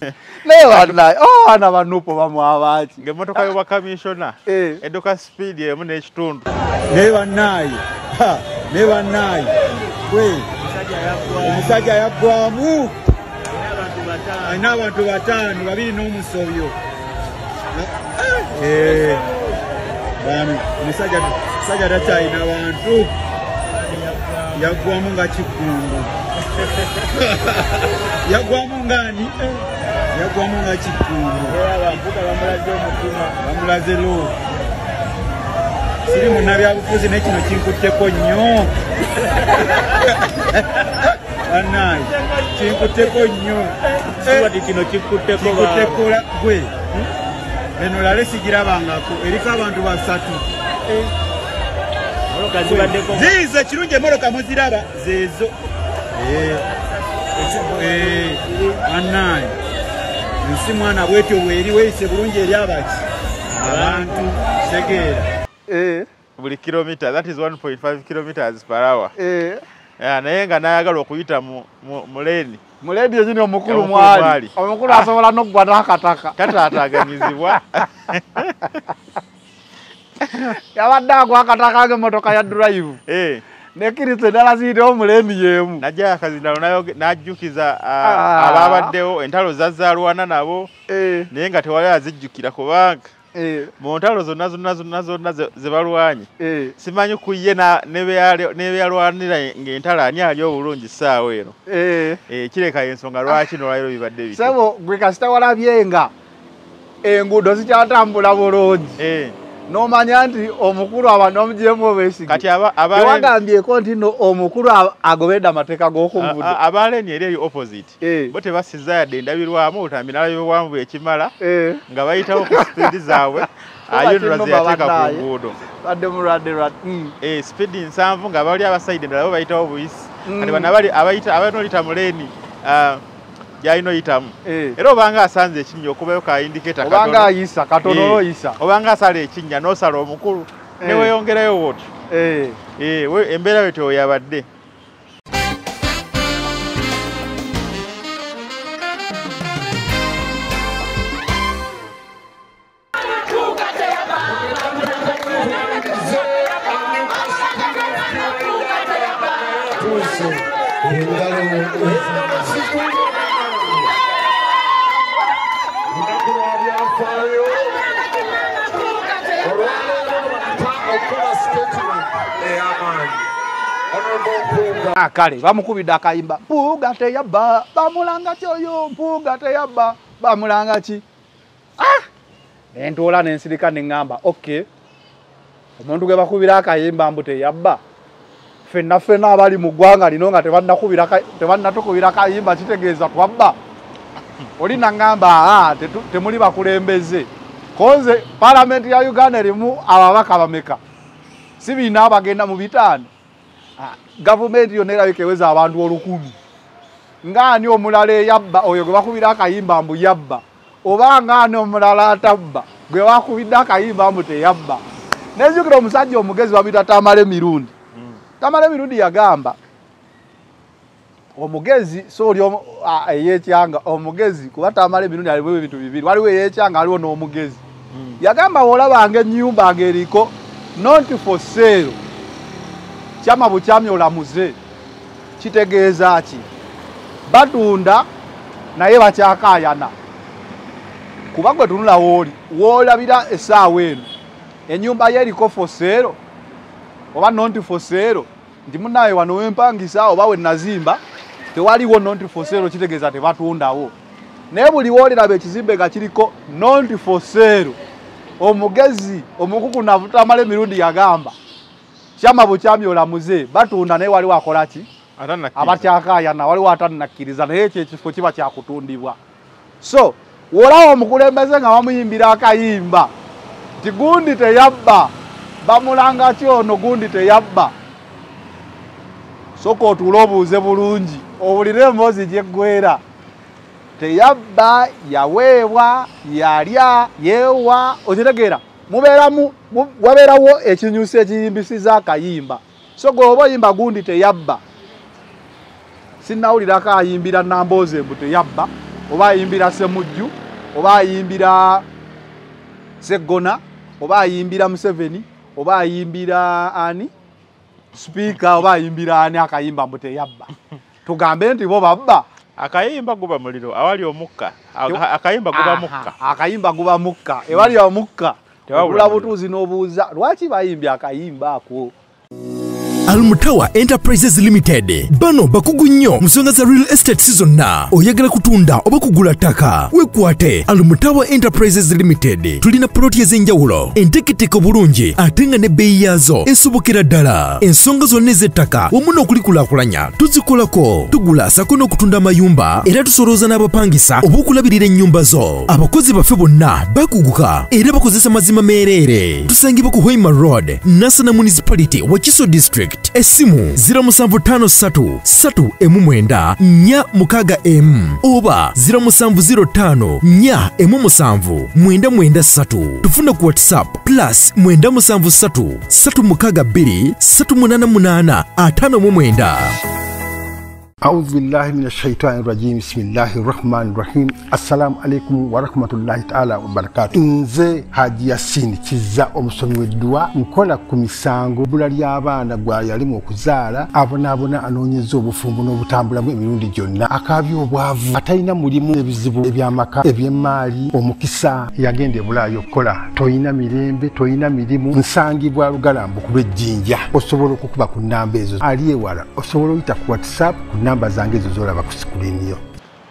Newa naye ana banupo bamwabaaki ng'emmotoka y'obwa kamisona edduka speed emu n'ekitundu newa naye we omusajja yaggwamu alina abantu bataano babiri n'omusobyo omusajja takyalina bantu yaggwamu nga kikungu yaggwamu ngani yaggwamu nga kikungu bamulaze lo siri munnabyabufuzi nekino kinkutteko nnyo anayi kinkutteko nnyo kino kikutteko gwe eno lale sigirabangako eriko abantu basatu ziizo ekirungi emmotoka muziraba zeezo anayi ensi mwana bwetyo bweri weeyise bulungi eri abaki abantu tegeera buli kilomita, that is 1.5 kilometers per hour. Naye nga nayagala okuyita mu lane. Mu lane yezini omukulu mwali. Omukulu asobola n'okugwa n'akataka. Tataataganyizibwa. Yabadde agwa akataka ng'emmotoka ya drive. Nekiritse ddala ziyitawo mu lane y'emu. Najja akazindalo n'ajjukiza abaabaddewo entalo zazzaalwana nabo. Naye nga tewali azijjukira kubanga mu ntalo zonna ze balwanye simanyi ku ye ne beyalwanira ng'entalo ani ali obulungi ssaawa eno kireka ensonga lwaki nolwaliro bibadde biti sebo gwe kasita walabyenga enguudo zikyatambula bulungi n'omanya nti omukulu abantu bamugyemu obeesiga kati tewagambyeko nti no omukulu agobedde amateeka g'okunguudo abaleni eri eyo opposite bo tebasiza yadde endabirwamu otambi nalabibwamu ekimala nga bayitawo ku sipiidi zaabwe ayonula zeyateeka ku nguudo badde mulwadde sipiidi 7 nga bali abasaide endala bo bayitawo buyisi kati bano abanolita mu leeni yalina oyitamu era obanga asanze ekinnya okubayo ka indicata obanga ayisa katono oyisa obanga asala ekinnya n'osala omukulu ne weeyongerayo wotyo embeera yo teoyabadde kale bamukubidde akayimba mpuuga teyabba bamulanga ki oyo mpuuga teyabba bamulanga ki nentoola nensirika neŋŋamba okay omuntu gwe bakubira akayimba mbu teyabba ffenna abali mu ggwanga lino nga tebannatukubira akayimba kitegeeza twabba oli naŋŋamba temuli bakulembeze konze palamenti ya Uganda erimu ababaka bameka si biina abagenda mu 5 gavumenti yonna erabika eweza abantu 100 ng'ani omulala eyabba oyo gwe bakubira akayimba mbu yabba oba ng'ani omulala atabba gwe bakubidde akayimba mbu teyabba nejjukira omusajja omugezi bamuyita Tamale Mirundi Tamale Mirundi yagamba omugezi sooli eyekyanga omugezi kuba Tamale Mirundi aliwo ebintu bibiri waliwo eyekyanga aliwo n'omugezi yagamba olabanga ennyumba ng'eriko not for sale chama bukyamye olamuze kitegeeza ki batunda naye bakyakaayana kuba gwe tunula woolabira essaawa eno ennyumba ye eriko for sale oba not for sale nti munnaye wano wempangisa oba we nazimba tewaliwo not for sale kitegeeza tebatundawo naye buli wooliraba ekizimbe nga kiriko not for sale omugezi omukuku Tamale Mirundi yagamba chama bukyamye olamuze batunda naye waliwo akola ki abakyakaayana waliwo atannakkiriza naye ekyo ekifo kiba kyakutundibwa so wolawo omukulembeze nga bamuyimbira akayimba nti gundi teyabba bamulanga ki ono gundi teyabba soka otuule obuuze bulungi owulire emboozi gyeggwera teyabba yaweebwa yalya yeewa okitegeera wabeerawo ekinyusi ekiyimbisiza akayimba so gwe oba oyimba gundi teyabba sinnawulirako ayimbira Nambooze mbu teyabba oba ayimbira Semujju oba ayimbira Segona oba ayimbira Museveni oba ayimbira ani speaker oba ayimbira ani akayimba mbute yabba tugambe nti bo babba akayimba guba muliro awali omukka akayimba guba mukka akayimba guba mukka ewali omukka tewabula butuzi n'obuuza lwaki bayimbya akayimba ako Almutawa Enterprises Limited bano bakugu nnyo musonga za real estate zonna oyagala kutunda oba kugula ttaka wekwate Almutawa Enterprises Limited tulina ploti ez'enjawulo enteketeko bulungi ate nga n'ebbeeyi yaazo esobokera ddala ensonga zonna ez'ettaka wamu n'okulikulaakulanya tuzikolako tugula sako n'okutunda amayumba era tusolooza n'abapangisa oba okulabirira ennyumba zo abakozi baffe bonna bakuguka era bakozesa mazima meereere tusangibwa ku Hoima Road Nasana Municipality Wakiso District Esimu 0753 oba 0705 tufuna ku WhatsApp plus 973623885 أعوذ بالله من الشيطان الرجيم بسم الله الرحمن الرحيم السلام عليكم ورحمة الله تعالى وبركاته nze Haji Yasin Kizza omusomi w'eddwa nkola ku misango bbula ly'abaana gwa yalimu okuzaala abonaabona anoonyeza obufumbo n'obutambulamu emirundi gyonna akaabya obwavu atalina mulimu ebizibu eby'amaka eby'emmaali omukisa yagenda e Bulaayi okukola toyina mirembe toyina mirimu nsangibwa Lugalambo ku lw'ejjinja osobola okukuba ku nnamba ezo ali ewala osobola oyita ku WhatsApp ku namba zange ezo z'olaba ku sikulini yo.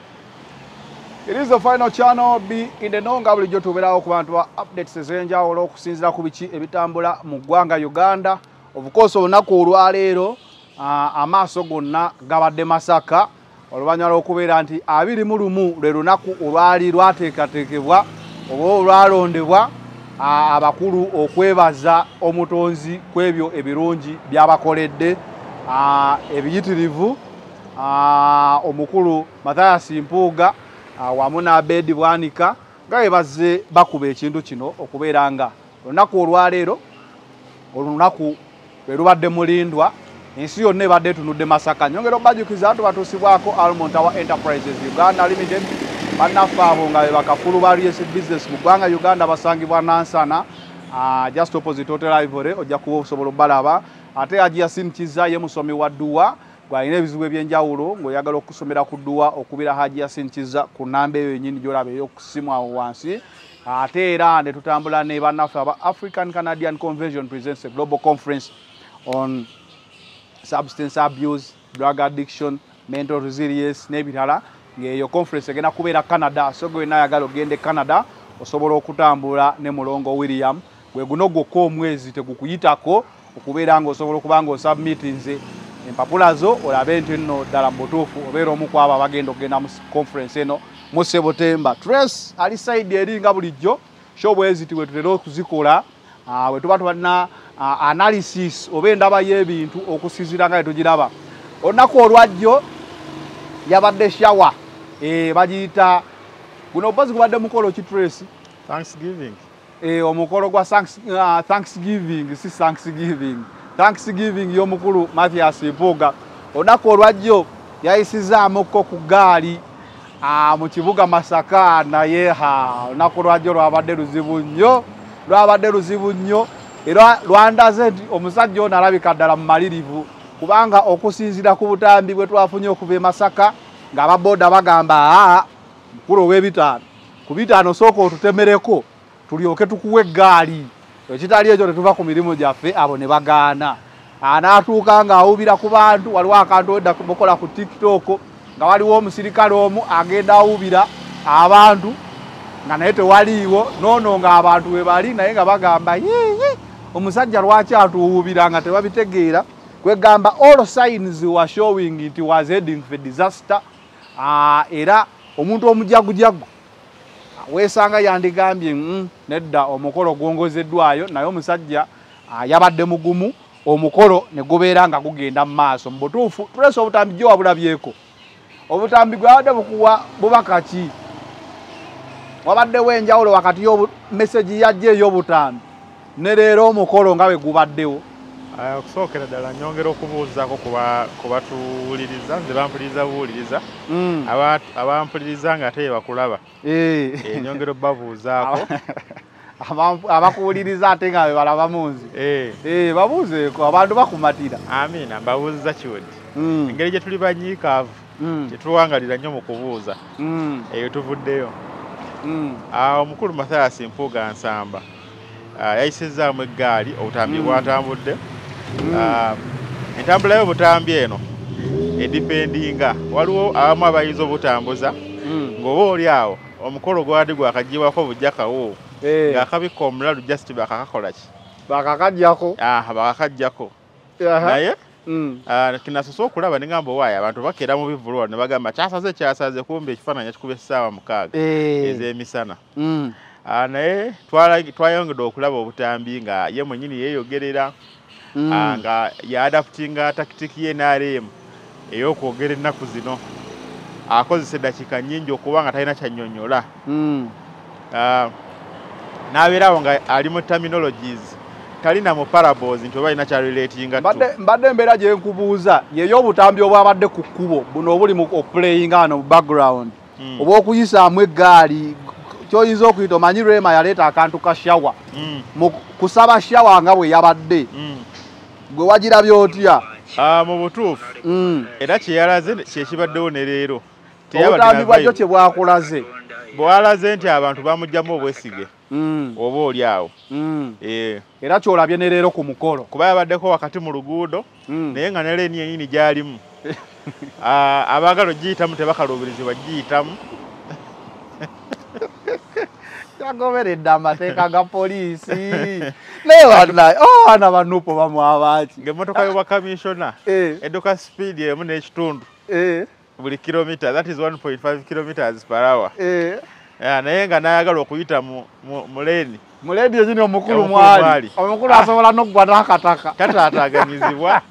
It is the final channel be in the nonga bulijjo tubeerawo ku bantu ba updates ez'enjawulo okusinziira ku biki ebitambula mu ggwanga Uganda. Of course olunaku olwaleero amaaso gonna gabadde Masaka oluvannyuma lw'okubeera nti 21 lwe lunaku olwali lwateekateekebwa oba olwalondebwa abakulu okwebaza omutonzi ku ebyo ebirungi by'abakoledde ebiyitirivu omukulu Mathias Mpuuga wamu n'Abedi Bwanika nga bebaze bakuba ekintu kino okubeera nga olunaku olwaleero olunaku lwe lubadde mulindwa ensi yonna ebadde etunudde Masaka. Nyongera obbajukiza abantu batuusibwako Almutawa Enterprises Uganda Limited bannaffe abo nga be bakafulu ba real estate business mu ggwanga Uganda basangibwa Nansana just opposite Hotel Ivory ojja kuba osobola obbalaba ate Haji Yasin Kizza ye musomi wa dduwa gwalina ebizibu ebyenjawulo ng'oyagala okusomera ku dduwa okubira Haji Yasin Kizza ku nnamba eyo yennyini gy'olaba ey'okusimu awo wansi ate era ne tutambula ne bannaffe aba African Canadian Convention presents a global conference on substance abuse, drug addiction, mental resilience n'ebirala ng'eyo conference egenda kubeera Canada so gwe naayagala ogende Canada osobola okutambula ne Mulongo William gwe guno gwokka omwezi tegukuyitako okubeera ng'osobola okuba ng'osubmitinze empapula zo olabe nti nno ddala mubutuufu obeera omu ku abo abagenda okugenda mu conference eno mu September. Trace ali side eri nga bulijjo show bweziti bwe tutera okuzikola bwe tuba tulina analysis oba endaba y'ebintu okusinziira nga tugiraba. Olunaku olwajjo yabadde shawa bagiyita guno obubazi gubadde mukolo ki Trace? Thanksgiving. Omukolo gwa Thanksgiving si Thanksgiving. Thanksgiving y'omukulu Mathias Mpuuga olunaku olwajjo yayisizaamuko ku gaali mu kibuga Masaka naye olunaku olwajjo lwabadde luzibu nnyo era lwandaze nti omusajja ono alabika ddala mu malirivu kubanga okusinziira ku butambi bwe twafunye okuva e Masaka ng'ababooda bagamba mukulu ow'ebitaano ku bitaano sooka otutemereko tulyoke tukuwe eggaali ekitali ekyo tetuva ku mirimu gyaffe abo ne bagaana n'atuuka ng'awubira ku bantu waliwo akantu wedda bokola ku TikTok nga waliwo omusirikale omu agenda awubira abantu nga naye tewaliiwo noono ng'abantu we bali naye nga bagamba omusajja lwaki atuwubira nga tebabitegeera kwegamba all signs were showing it was heading for disaster era omuntu omujagujagu weesanga yandigambye nedda omukolo gwongozeddwayo naye omusajja yabadde mugumu omukolo ne gubeera nga gugenda mu maaso mu butuufu Trace obutambi gye wabulabyeko obutambi gwabadde bukuwa bubaka ki wabaddewo enjawulo wakati meseji yajja ey'obutambi ne leero omukolo nga bwe gubaddewo Okusookera ddala nyongera okubuuzaako ku batuwuliriza nze bampuliriza buwuliriza abampuliriza ng'ate bakulaba nyongera obbabuuzaako abakuwuliriza ate nga be balaba munzi babuuzeeko abantu bakumatira. Amiina, mbabuuziza kiwedde engeri gye tuli banyiikaavu tetuwangalira nnyo mu kubuuza eyo tuvuddeyo. Omukulu Mathias Mpuuga Nsamba yayisizaamu eggaali obutambi bwatambudde. Entambula y'obutambi eno edipendinga waliwo abamu abayinza obutambuza ng'oba oli awo omukolo gwali gwakagiwako bujjakawo ng'akabikka omulalu just bakakakola ki bakakajjako naye kinasosa okulaba ne ngamba owaayo abantu bakeera mu bivulwa ne bagamba kyasaze kumbe ekifaananyi kikuba essaawa 6 ez'emisana. Naye twayongedde okulaba obutambi nga ye mwennyini yeeyogerera nga yaadaputinga takitiki ye NRM ey'okwogera ennaku zino akozesa eddakiika nnyingi okuba nga talina kyannyonnyola n'abeerawo nga ali mu terminologies talina mu parables nti oba alina kyarelatinga mbadde embeera gye nkubuuza yeyo obutambi obwabadde ku kkubo buno obuli mu oplaying ano mu background oba okuyisaamu eggaali kyoyinza okuyita omanyi Rema yaleeta akantu ka shawa mu kusaba shawa nga bwe yabadde gwe wagirabye otya? Mu butuufu era kyeyalaze kyekibaddewo ne leero obutambi bwajjo kye bwakulaze bwalaze nti abantu bamugyamu obwesige oba oli awo era kyolabye ne leero ku mukolo kuba yabaddeko wakati mu luguudo naye nga ne leeni yennyini gyalimu abaagala ogiyitamu tebakaluubirizibwa giyitamu yagoberedde amateeka ga poliisi naye wana banupo bamwabaki ng'emmotoka y'obwakamishona edduka sipiidi emu n'ekitundu buli kilomita, that is 1.5 kilometers per hour. Naye nga n'ayagala okuyita mu leeni ekino omukulu mwali omukulu asobola n'okugwa n'akataka kataataaganyizibwa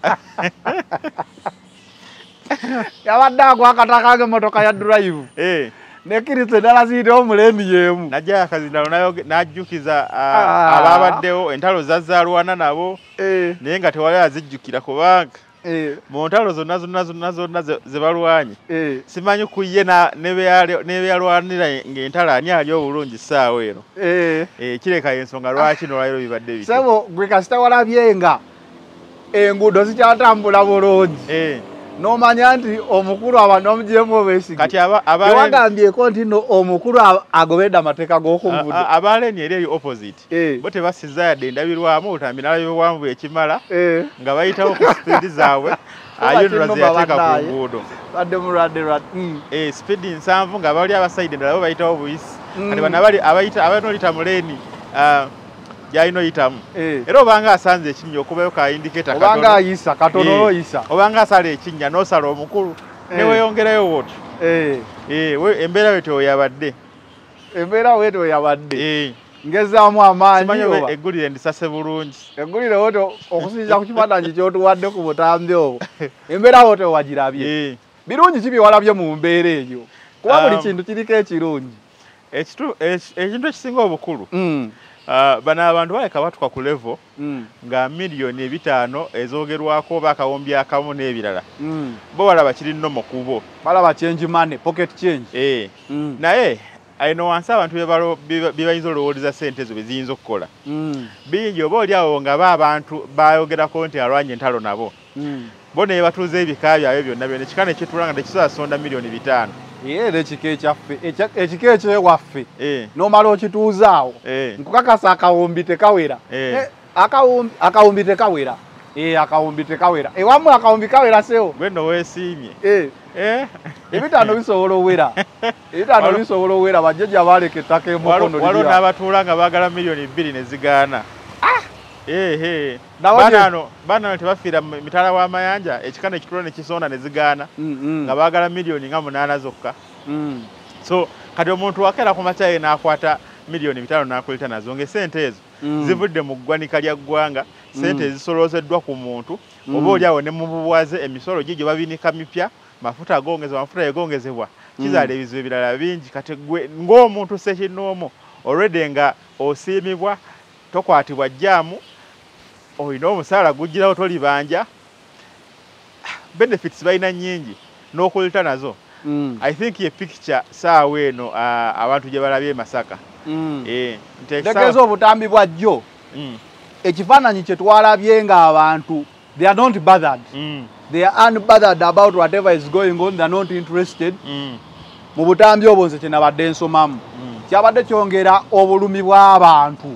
yabadde agwa akataka ng'emmotoka ya drive nekiritse eddala ziyitawo mu leeni y'emu najja akazindalo n'ajjukiza abaabaddewo entalo zazzaalwana nabo naye nga tewali azijjukira kubanga mu ntalo zonna ze balwanye simanyi ku ye ne beyalwanira ng'entalo ani ali obulungi ssaawa eno kireka ensonga lwaki nolwaliro bibadde bityo sebo gwe kasita walabye nga enguudo zikyatambula bulungi nomanya nti omukulu abantu bamugyemu obwesige kati tewagambyeko nti no omukulu agobedde amateeka g'okunguudo abaleni eri opposite bo tebasiza yadde endabirwamu obutambi n'alabibwamu bwekimala nga bayitawo ku sipiidi zaabwe ayondola ze yateeka ku nguudo badde mulwadde sipiidi 7 nga bali abasaide endala bo bayitawo buyisi kati bano abanolita mu leeni gyalina oyitamu era obanga asanze ekinnya okubayo ka indicata obanga ayisa katono oyisa obanga asala ekinnya n'osala omukulu ne weeyongerayo wotyo embeera we teoyabadde ngezaamu amaanyi oba eggulire ndisase bulungi eggulire woto okusinziira ku kifaananyi kyotuwadde ku butambi obwo embeera woto wagirabye birungi ki bye walabye mu mbeera eyo kuba buli kintu kiriko ekirungi ekintu ekisinga obukulu bano abantu baleka batuka ku level nga miliyoni 5 ezoogerwako oba akawumbi akamu n'ebirala bo balaba kiri nno mu kubo balaba change money pocket change naye ayino wansi abantu bye bayinza olowoolereza ssente ezo bye ziyinza okukola bingi oba oli awo nga abantu bayogerako nti alwanye entalo nabo bo naye batuuza ebika byabwe byonna byonna ekikana ekitula nga tekisobola sonda miliyoni 5 era ekika ekyaffe ekika ekyewaffe n'omala okituuzaawo nkukakasa akawumbi tekawera akawumbi tekawera akawumbi tekawera ewamu akawumbi kawera sewo gwe nno weesiimye ebitaano bisobola owera bajjajja baaleka ettaka emukono waliwo n'abatuula nga baagala miliyoni 2 ne zigaana bano tebafiira mitala w'amayanja ekikana ekitula ne kisonda ne zigaana nga baagala miliyoni nga 8 zokka so kati omuntu wakeera ku makyaye n'akwata miliyoni 5 n'akulita nazo ng'esente ezo zivudde mu ggwanika lya ggwanga sente ezisolozeddwa ku muntu oba oli awo ne mu bubwaze emisolo gigyo babinika mipya mafuta agongezebwa mafuta egongezebwa kizaala ebizibu ebirala bingi kati gwe ng'omuntu sekinnoomu already nga osiimibwa tokwatibwa jjaamu olina omusaala gujjirawo tolibanja benefits balina nnyingi n'okulita nazo. I think ye picture saawa eno abantu gye balabye Masaka. Ntegeeza obutambi bwa jjo. Ekifaananyi kye twalabye ng'abantu they are not bothered. They are unbothered about whatever is going on. They are not interested. Mu butambi obwo nze kye nabadde nsomamu. Kyabadde kyongera obulumi bw'abantu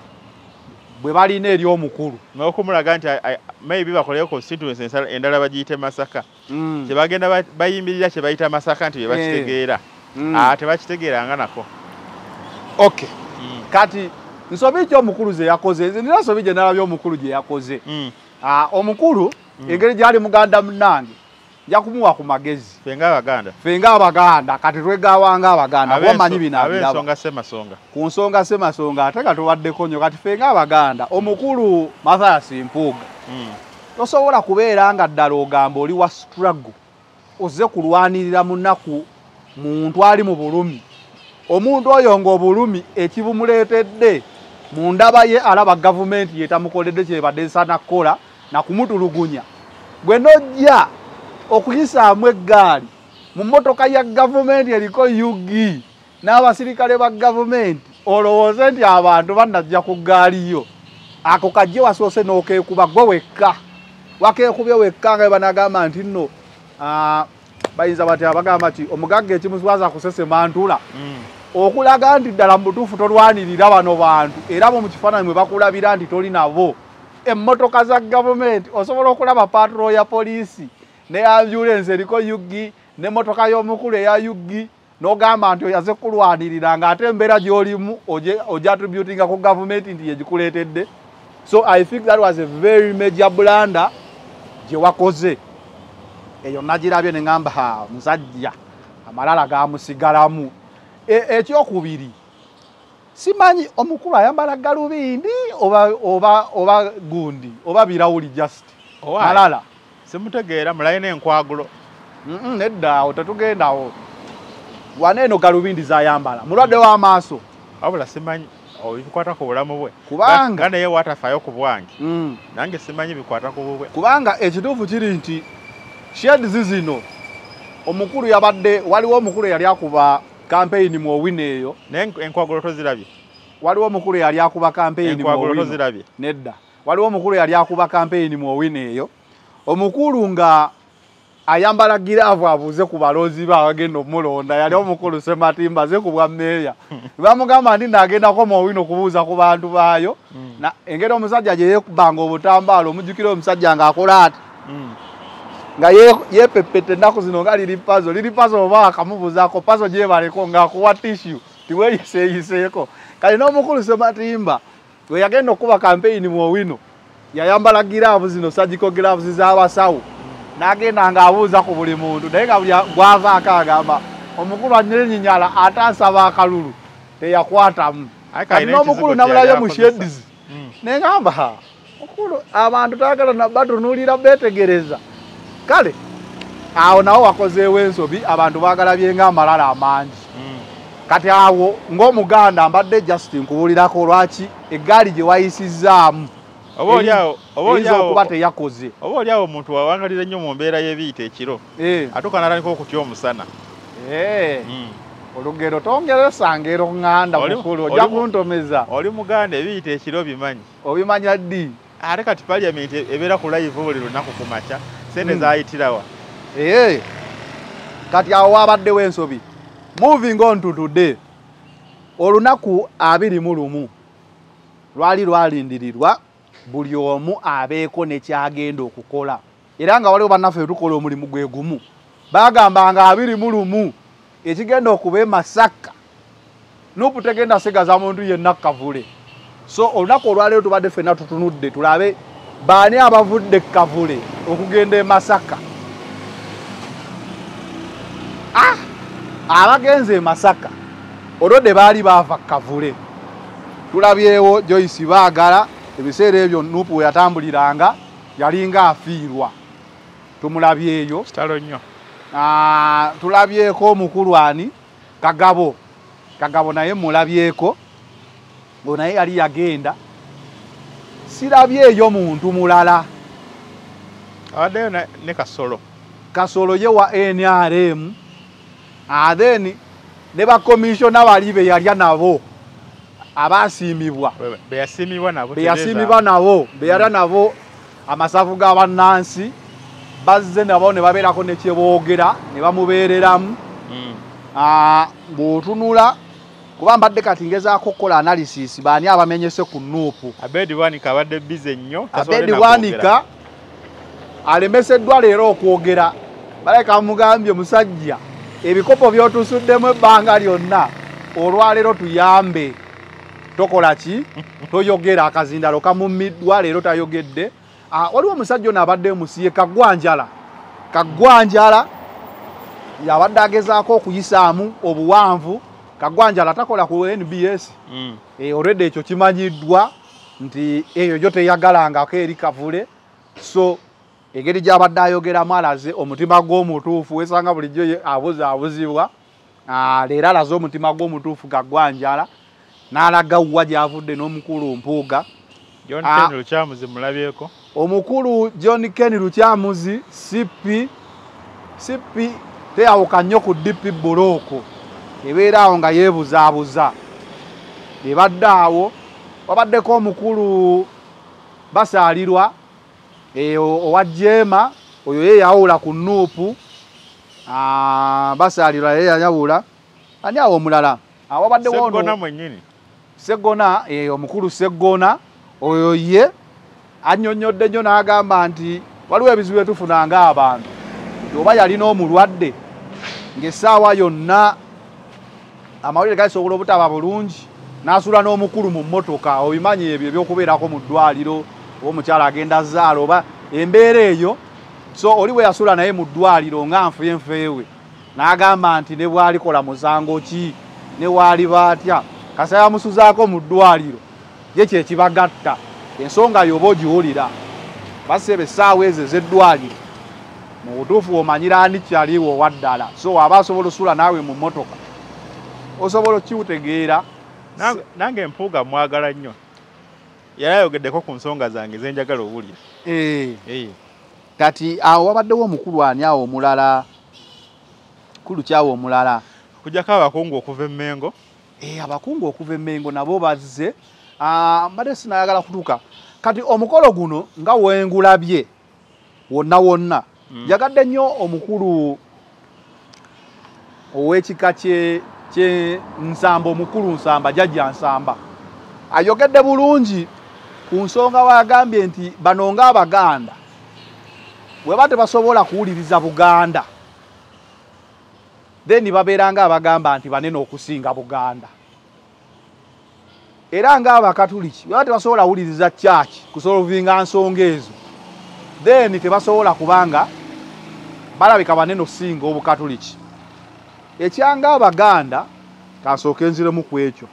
bwe balina eri omukulu. N'okumulaga nti maybe bakoleyo constituency endala bagiyite Masaka. Kye bagenda bayimbirira kye bayita Masaka nti bye bakitegeera. Tebakitegeeranga nako. Okay. Kati nsobi kyo omukulu ze yakoze. Nze nina nsobi gye nalabye omukulu gye yakoze. Omukulu engeri gyali muganda munange nja kumuwa ku magezi. Fenga abaganda kati twegawanga abaganda wamanyi binabiraba. Ku nsonga semasonga ate katubaddeko nnyo kati fenga abaganda omukulu Mathias Mpuuga. Tosobola kubeera nga ddala ogamba oli wa struggle ozze kulwanirira munaku muntu ali mu bulumi. Omuntu oyo ng'obulumi ekibumuleetedde mu ndaba ye alaba gavumenti yetamukoledde kyebadde nsana kukola na kumutulugunya. Gwe nojja okuyisaamu eggaali mu mmotoka ya gavumenti eriko UG n'abasirikale ba gavumenti olowooze nti abantu bannajja ku ggaali yo. Ako kajje wasoose n'okeekuba gwe wekka. Wakeekubye wekka nga banagamba nti nno bayinza bati abagamba nti omugagga ekimuswaza kusesema ntula. Okulaga nti ddala mu butuufu tolwanirira bano bantu era mu kifaananyi mwe bakulabira nti toli nabo. Emmotoka za gavumenti osobola okulaba patrol ya poliisi ne ambulance eriko UG n'emmotoka y'omukulu eya UG n'ogamba nti oyaze kulwanirira ng'ate embeera gy'olimu oja attributinga ku gavumenti nti yegikuleetedde. So I think that was a very major blunder gye wakoze. Eyo nagirabye ne ngamba musajja amalala gamusigalamu. Ekyokubiri simanyi omukulu ayambala galubindi oba gundi oba birawuli just malala simutegeera mulayina enkwagulo. Nedda otatugendawo waneeno galubindi zayambala mulwadde w'amaaso wabula simanyi bikwata ku bulamu bwe kubanga naye watafayo ku bwange nange simanyi bikwata ku bubwe kubanga ekituufu kiri nti sheds zino omukulu yabadde waliwo omukulu yali akuba campaign mu owino eyo enkwagulo tozirabye. Waliwo omukulu yali akuba campaign mu owino tozirabye. Nedda waliwo omukulu yali akuba campaign mu owino eyo omukulu nga ayambala giraavu abuuze ku balozi ba agenda omulonda yali omukulu Sematimba ze ku bwa meeya. Bamugamba nti nagendako mu owino kubuuza ku bantu baayo na engeri omusajja gye yeekubanga obutambaala omujjukira omusajja ng'akola ati nga yepepete ennaku zino nga liri pazo oba akamubuuzaako pazo gyebaleko ng'akuwa tissue tiweeyiseeyiseeko. Kale n'omukulu Sematimba we yagenda okuba campaign mu owino yayambala giraavu zino surgical gloves z'abasawo n'agenda ng'abuuza ku buli muntu naye nga buli gwavaako agamba omukulu anyenyinyala ate asaba akalulu teyakwatamu. Kati n'omukulu namulabye mu sheds ne ngamba mukulu abantu taagala nabatunuulira beetegereza. Kale awo nawo wakozeewo ensobi abantu baagalabye ng'amalala amangi. Kati awo ng'omuganda mbadde just nkubuulirako lwaki eggaali gye wayisizzaamu oyinza okuba teyakoze. Oba oliawo omuntu wawangalira nnyo mu mbeera y'ebiyita ekiro atuuka n'atandika okutya omusana. Olugero tongeresa ngero ŋŋanda mukulu ojja kuntomeza. Oli muganda ebiyita ekiro bimanyi. Obimanya ddi? Ate kati parliament ebeera ku live buli lunaku ku makya sente zaayitirawa. Kati awo wabaddewo ensobi. Moving on to today. Olunaku 21 lwali lwalindirirwa buli omu abeeko ne kyagenda okukola. Era nga waliwo bannaffe tukola omulimu gwe gumu. Bagamba nga 21 ekigenda okuba e Masaka Nupu tegenda segaza muntu yenna Kavule. So olunaku olwaleero tubadde ffenna tutunudde tulabe baani abavudde Kavule okugenda e Masaka. Abagenze e Masaka olwodde baali baava Kavule. Tulabyewo Joyce Baagala ebiseera ebyo Nupu we yatambuliranga yalinga afiirwa. Tumulabyeyo kitalo nnyo. Tulabyeko omukulu ani Kagabo naye mulabyeko ngo naye yali yagenda sirabye eyo muntu mulala. Awaddeyo ne Kasolo. Kasolo ye wa NRM. Then ne bakomishona bali be yalya nabo abasiimibwa. Beyasiimibwa nabo. Beyasiimibwa nabo. Beyalya nabo amasavu g'abannansi. Bazze nabo ne babeerako ne kyeboogera ne bamubeereramu. Bw'otunula kuba mbadde kati ngezaako okukola analysis baani abamenyese ku Nuupu. Abedi Bwanika abadde bize nnyo. Abedi Bwanika alemeseddwa leero okwogera. Baleka mugambye musajja ebikopo by'otusuddemu ebbanga lyonna olwaleero tuyambe. Tokola ki? Toyogera akazindalo kamummiddwa leero tayogedde. Waliwo omusajja ono abadde musiye Kagwanjala. Kagwanjala yabadde agezaako okuyisaamu obuwanvu. Kagwanjala takola ku NBS. Already ekyo kimanyiddwa nti eyo gyo teyagalangako eri Kavule. So engeri gy'abadde ayogeramu alaze omutima gw'omutuufu wesanga bulijjo abuzibwa. Leero alaze omutima gw'omutuufu Kagwanjala n'alaga wa gy'avudde n'omukulu Mpuuga. John Ken Lukyamuzi mulabyeko. Omukulu John Ken Lukyamuzi CP teyawuka nnyo ku DP Buloko. Ebeera awo nga yeebuzaabuza. Ebadde awo wabaddeko omukulu Basaalirwa owa Jeema oyo ye yawula ku Nuupu. Basaalirwa ye yawula. Ani awo omulala? Wabaddewo ono Seggona mwennyini. Seggona omukulu Seggona oyo ye annyonnyodde nnyo n'agamba nti waliwo ebizibu ebitufuna ng'abantu. Oba yalina omulwadde ng'essaawa yonna amawulire gasobola obutaba bulungi n'asula n'omukulu mu mmotoka. Obimanyi ebyo ebyokubeerako mu ddwaliro oba omukyala agenda zaala oba embeera eyo. So oli bwe yasula naye mu ddwaliro nga nfeewe n'agamba nti ne bw'alikola musango ki ne waali baatya kasa yamusuzaako mu ddwaliro ye kyekibagatta. Ensonga yoba ogiwulira basebe essaawa ezo ez'eddwaliro mu butuufu omanyira ani kyaliwo owa ddala. So aba asobola osula naawe mu mmotoka osobola okiwutegeera. Nange Mpuuga mwagala nnyo. Yali ayogeddeko ku nsonga zange ze njagala owulira. Kati awo wabaddewo omukulu ani awo omulala? Kulu kyawo omulala? Kujjako abakungu okuva e Mmengo. Abakungu okuva e Mmengo nabo bazze. Mbadde sinayagala kutuuka. Kati omukolo guno nga wengulabye wonna njagadde nnyo omukulu ow'ekika kye Nsamba, omukulu Nsamba, Jjajja Nsamba ayogedde bulungi ku nsonga wagambye nti bano ng'Abaganda bwe ba tebasobola kuwuliriza Buganda then babeera ng'Abagamba nti banene okusinga Buganda. Era ng'Abakatuliki bwe ba tebasobola kuwuliriza church kusolvinga nsonga ezo then tebasobola kubanga balabika banene okusinga Obukatuliki. Ekyanga Abaganda kansooke nziremu ku ekyo.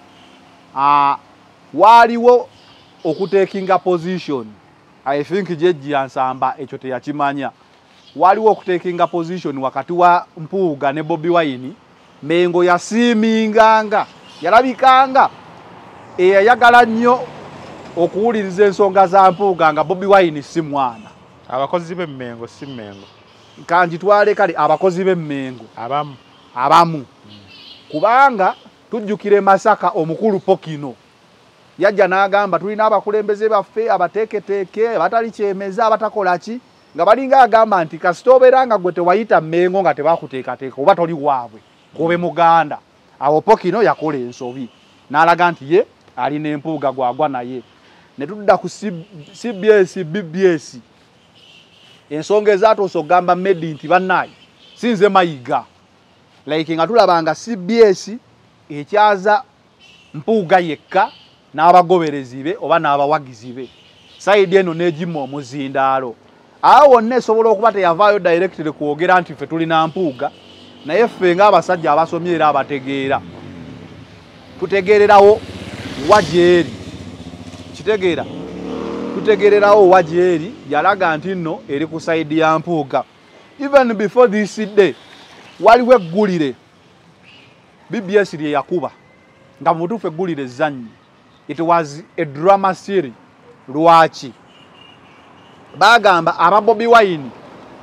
Waaliwo okutekinga position. I think Jjajja Nsamba ekyo teyakimanya. Waaliwo okutekinga position wakati wa Mpuuga ne Bobi Wine. Mmengo yasiiminganga yalabikanga eyayagala nnyo okuwuliriza ensonga za Mpuuga nga Bobi Wine si mwana. Abakozi b'e Mmengo si Mmengo. Kanjitwale kale abakozi b'e Mmengo abamu. Kubanga tujjukire Masaka omukulu Pokino yajja n'agamba tulina abakulembeze baffe abateeketeeke batali kyemeza abatakola ki nga balinga agamba nti kasita obeera nga gwe tewayita Mmengo nga tebakuteekateeka oba toli waabwe gobe Muganda. Awo Pokino yakola ensobi n'alaga nti ye alina Empuuga gwagwa naye. Ne tudda ku BBS ensonga ezaatuusa okugamba Medi nti bannaayi sinze mayiga like nga tulabanga CBS ekyaza Mpuuga yekka n'abagoberezi be oba n'abawagizi be sayidi eno n'egimu omuzindaalo. Awo wonna esobola okuba teyavaayo directly kwogera nti ffe tulina Mpuuga naye ffe ng'abasajja abasomye era abategeera tutegeererawo wajeeri kitegeera tutegeererawo wajeeri yalaga nti nno eri ku sayidi ya Mpuuga. Even before this day waliwo eggulire BBS lye yakuba nga mu butuufu eggulire zanyi. It was a drama series lwaki bagamba aba Bobi Wine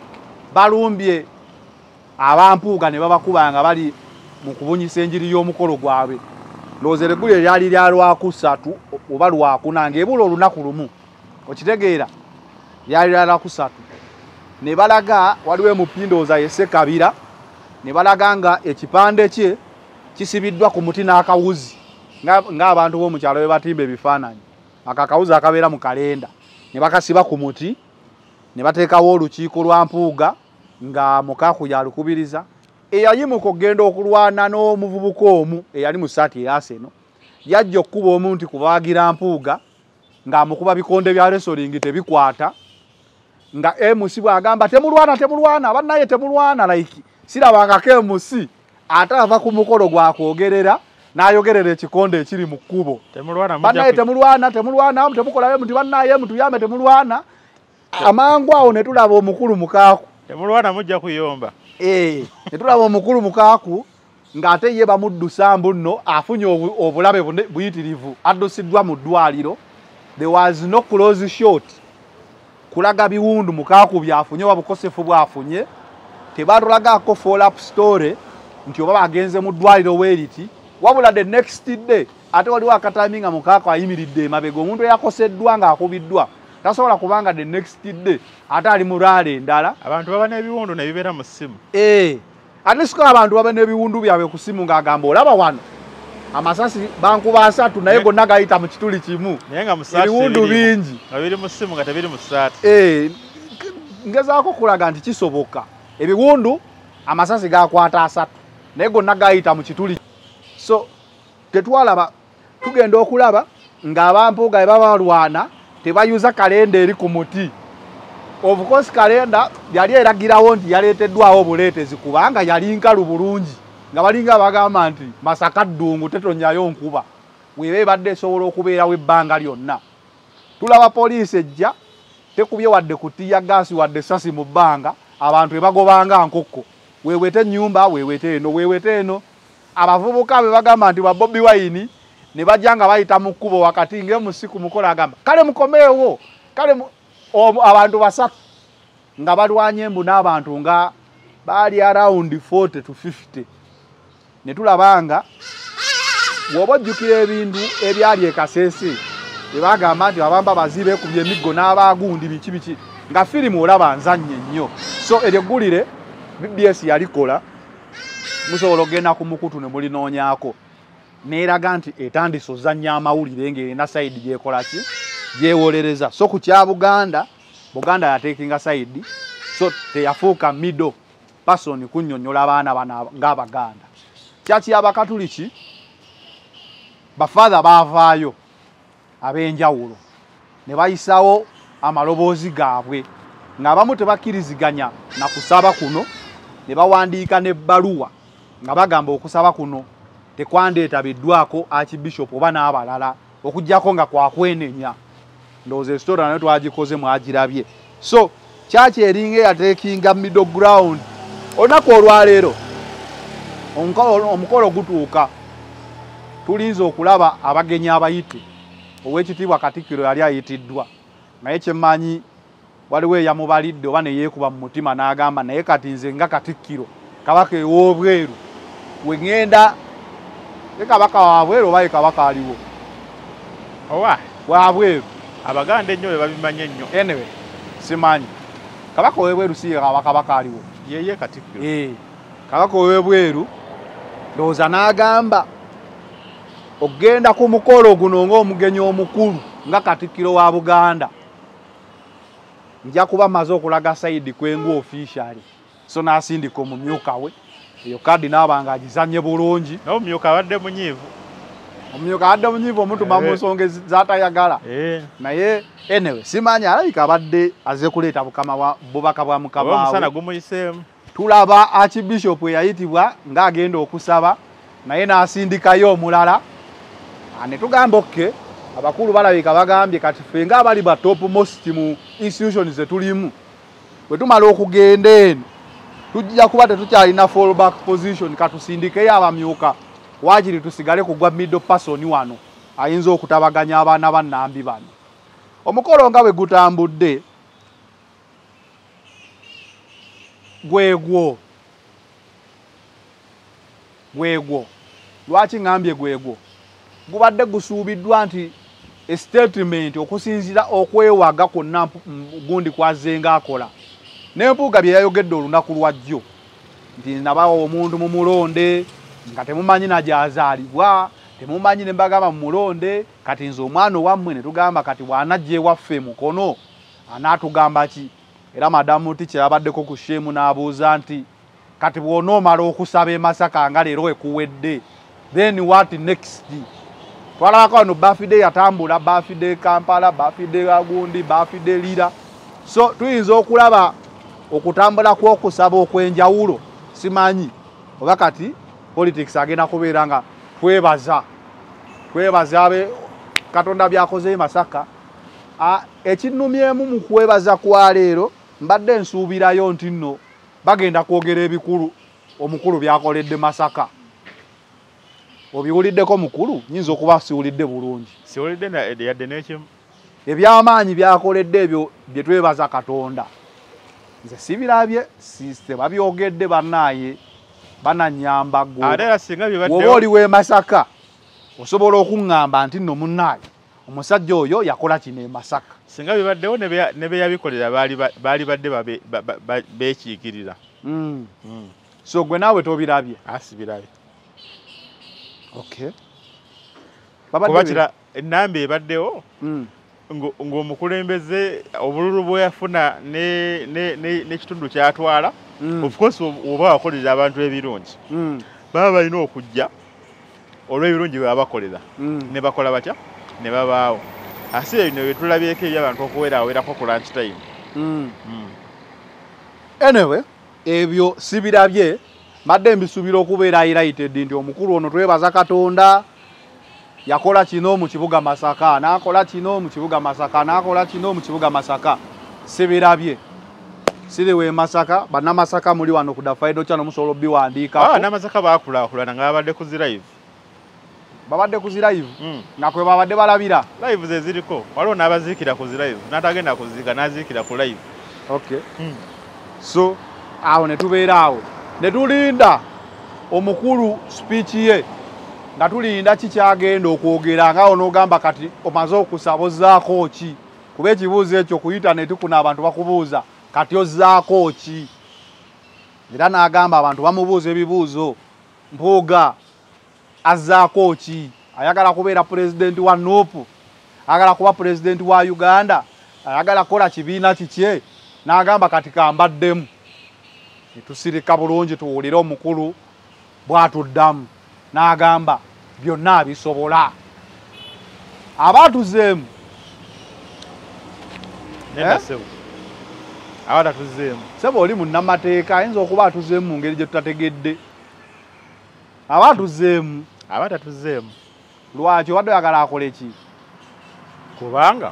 balumbye abampuuga ne babakubanga bali mu kubunyisa enjiri y'omukolo gwabwe looze leggule lyali lya Lwakusatu oba Lwakuna ng'ebula olunaku lumu okitegeera lyali lya Lwakusatu ne balaga waliwo emupindooza ye Ssekabira ne balaga nga ekipande kye kisibiddwa ku muti n'akawuzi ng'abantu b'omu kyalo be batimba ebifaananyi akakawuzi akabeera mu kalenda ne bakasiba ku muti ne bateekawo olukiiko lwa mpuuga nga Mukaaku yalukubiriza eyayimuka okugenda okulwana n'omuvubuka omu eyali mu ssaati eya Arsenal yajja okkuba omuntu kubaagira mpuuga ng'amukuba bikonde bya wrestling tebikwata nga MC bw'agamba temulwana bannaye temulwana like sirabangako MC ate ava ku mukolo gwakwogerera n'ayogerera ekikonde ekiri mu kkubo bannaye temulwana temukolayo muti bannaye mutuyambe temulwana amangu awo ne tulaba omukulu Mukaaku temulwana mujja kuyomba ne tulaba omukulu Mukaaku ng'ate ye bamuddusa mbuno afunye obulabe buyitirivu addusiddwa mu ddwaliro. There was no close shot kulaga biwundu Mukaaku byafunye wabukosefu bwafunye tebatulagako follow up story nti oba bagenze mu ddwaliro weeriti wabula the next day ate waliwo akatami nga Mukaaku ayimiridde emabega omuntu eyakoseddwa ng'akubiddwa tasobola kubanga the next day ate ali mu raale endala abantu baba n'ebiwundu ne bibeera mu ssimu ate siko abantu baba n'ebiwundu byabwe ku ssimu ng'agamba olaba wano amasasi bankuba 3 naye gonna gayita mu kituli kimu ebiwundu bingi nga biri mu ssimu nga tebiri mu ssaati ngezaako kulaga nti kisoboka ebiwundu amasasi gakwata 3 naye gonna gayita mu kituli so tetwalaba tugenda okulaba ng'abampuuga baba balwana tebayuza kalenda eri ku muti of course kalenda yali eragirawo nti yaleeteddwawo buleetezi kubanga yali nkalu bulungi nga balinga bagamba nti Masaka ddungu tetonyayo nkuba weebe badde esobola okubeerawo ebbanga lyonna. Tulaba poliisi ejja tekubye wadde kutiya gaasi wadde sasi mu bbanga abantu ebagobanga nkokko weewete ennyumba weewete eno abavubuka be bagamba nti ba Bobi Wine ne bajja nga bayita mu kkubo wakati ng'emusiku mukola agamba kale mukomeewo abantu 3 nga balwanye embu n'abantu nga baali around 40 to 50 ne tulabanga bw'oba ojjukira ebintu ebyali e Kasese tebagamba nti abamba bazibe kubye emiggo n'abaagundi biki nga firimu olaba nzannye nnyo so eryo eggulire BBS yalikola musobola okgenda ku mukutu ne mulinoonyako neeraga nti etandise ozannya amawulire ng'erina sayidi gyekola ki gyewolereza so ku kya Buganda yateekinga sayidi so teyafuuka middle person kunnyonnyola abaana bano ng'Abaganda kyaki Abakatuliki bafaatha baavaayo ab'enjawulo ne bayisawo amaloboozi gaabwe ng'abamu tebakkiriziganya na kusaba kuno ne bawandiika n'ebbaluwa nga bagamba okusaba kuno tekwandeetabiddwako Archbishop oba n'abalala okuggyako nga kwakwenenya ndowooza esitora nayo twagikoze mwagirabye so kyaki eringa eyateekinga middle ground olunaku olwaleero omukolo gutuuka tulinza okulaba abagenyi abayite ow'ekitiibwa Katikkiro yali ayitiddwa naye kyemmanyi waliwo eyamubalidde oba ne yeekuba mu mutima n'agamba naye kati nze nga Katikkiro kabaka ew'obweru we ŋŋenda ye kabaka wabweru oba ye kabaka aliwo owa wabweru Abaganda ennyo be babimanya ennyo anyway simanyi kabaka ow'ebweru si ye kabaka aliwo yeye Katikkiro kabaka ow'ebweru ndowooza n'agamba okgenda ku mukolo guno ng'omugenyi omukulu nga Katikkiro wa Buganda nja kuba maze okulaga sayidi kwengu officially so n'asindika omumyuka we eyo kadi n'abanga agizanye bulungi n'omumyuka abadde munyiivu omuntu bamusonga zaatayagala naye anyway simanyi alabika abadde aze kuleeta bubaka bwa mukama wawe omusana gumuyiseemu tulaba Archbishop eyayitibwa ng'agenda okusaba naye n'asindikayo omulala ne tugamba okke abakulu balabika bagambye kati ffe ng'abali ba top most mu institutions zetulimu bwe tumala okugenda eno tujja kuba tetukyalina fallback position katusindikeyo abamyuka waakiri tusigale kugwa middle person wano ayinza okutabaganya abaana bannambi bano omukolo nga bwe gutambudde gwegwo lwaki ngambye gwegwo gubadde gusuubiddwa nti statement okusinzira okwewaga kwonna gundi kwazenga akola n'empuuga bye yayogedde olunaku lwajjo nti nabawa omuntu mu mulonde nga temumanyi na gyazaalibwa temumanyi ne mbagamba mu mulonde kati nze omwana owammwe ne tugamba kati bw'anajja ewaffe mukono anaatugamba ki era madamu Ticha yabaddeko ku shemu n'abuuza nti kati bw'onoomala okusaba e Masaka nga leero ekuwedde then what next? Twalabako wano birthday yatambula, birthday Kampala, birthday Agundi, birthday Lira. So tuyinza okulaba okutambula kw'okusaba okwenjawulo simanyi oba kati politics agenda kubeera nga twebaza abe Katonda byakoze e Masaka. Ekinnumyemu mu kwebaza kwa leero mbadde nsuubirayo nti nno bagenda kwogera ebikulu omukulu byakoledde Masaka. Obiwuliddeko mukulu nyinza okuba siwulidde bulungi. Siwulidde yadde n'ekimu. Ebyamaanyi byakoledde ebyo bye twebaza Katonda. Nze sibirabye tebabyogedde bannaaye bananyamba gwo. Ate era singa bye badde woba oli w'e Masaka osobola okuŋŋamba nti nno munnaaye omusajja oyo yakola kino e Masaka. Singa bye baddewo ne be yabikolera baali badde beekiikirira. So gwe naawe tobirabye? Sibirabye. Okay. Kuba kira ennamba ebaddewo ng'omukulembeze obululu bwe yafuna n'ekitundu ky'atwala, of course oba wakolera abantu ebirungi baba balina okujja olw'ebirungi bwe babakolera ne bakola batya ne babaawo. Ate bino bye tulabyeko eby'abantu okuwerako ku lunch time. Anyway, ebyo sibirabye. Madde mbisuubira okubeera highlighted nti omukulu ono twebaza Katonda yakola kino mu kibuga Masaka, n'akola kino mu kibuga Masaka, n'akola kino mu kibuga Masaka. Sibirabye. Siri we Masaka, bannamasaka muli wano ku Dafaido Channel musobola biwandiikako. Namasaka baakulaakulana nga babadde ku zi live. Babadde ku zi live? Nga kwe babadde balabira? Live ze ziriko. Waliwo n'abaziikira ku zi live. N'atagenda kuziika n'aziikira ku live. Okay. So, awo ne tubeera awo. Ne tulinda omukulu speech ye nga tulinda kikyagenda okwogera nga onogamba kati omaze okusabozaako ki kuba ekibuuzo ekyo ku internet kuna abantu bakubuuza kati ozzaako ki era n'agamba abantu bamubuuza ebibuuzo mpuuga azzaako ki ayagala kubeera pulezidenti wa Nuupu ayagala kuba pulezidenti wa Uganda ayagala kukola kibiina kikye n'agamba kati kambaddemu tusirika bulungi tuwulire omukulu bwatuddamu n'agamba byonna bisobola abaatuzeemu abatatuzeemu sebo oli munnamateeka ayinza okuba atuzeemu mu ngeri gye tutategedde abaatuzeemu lwaki obadde oyagala akole ki kubanga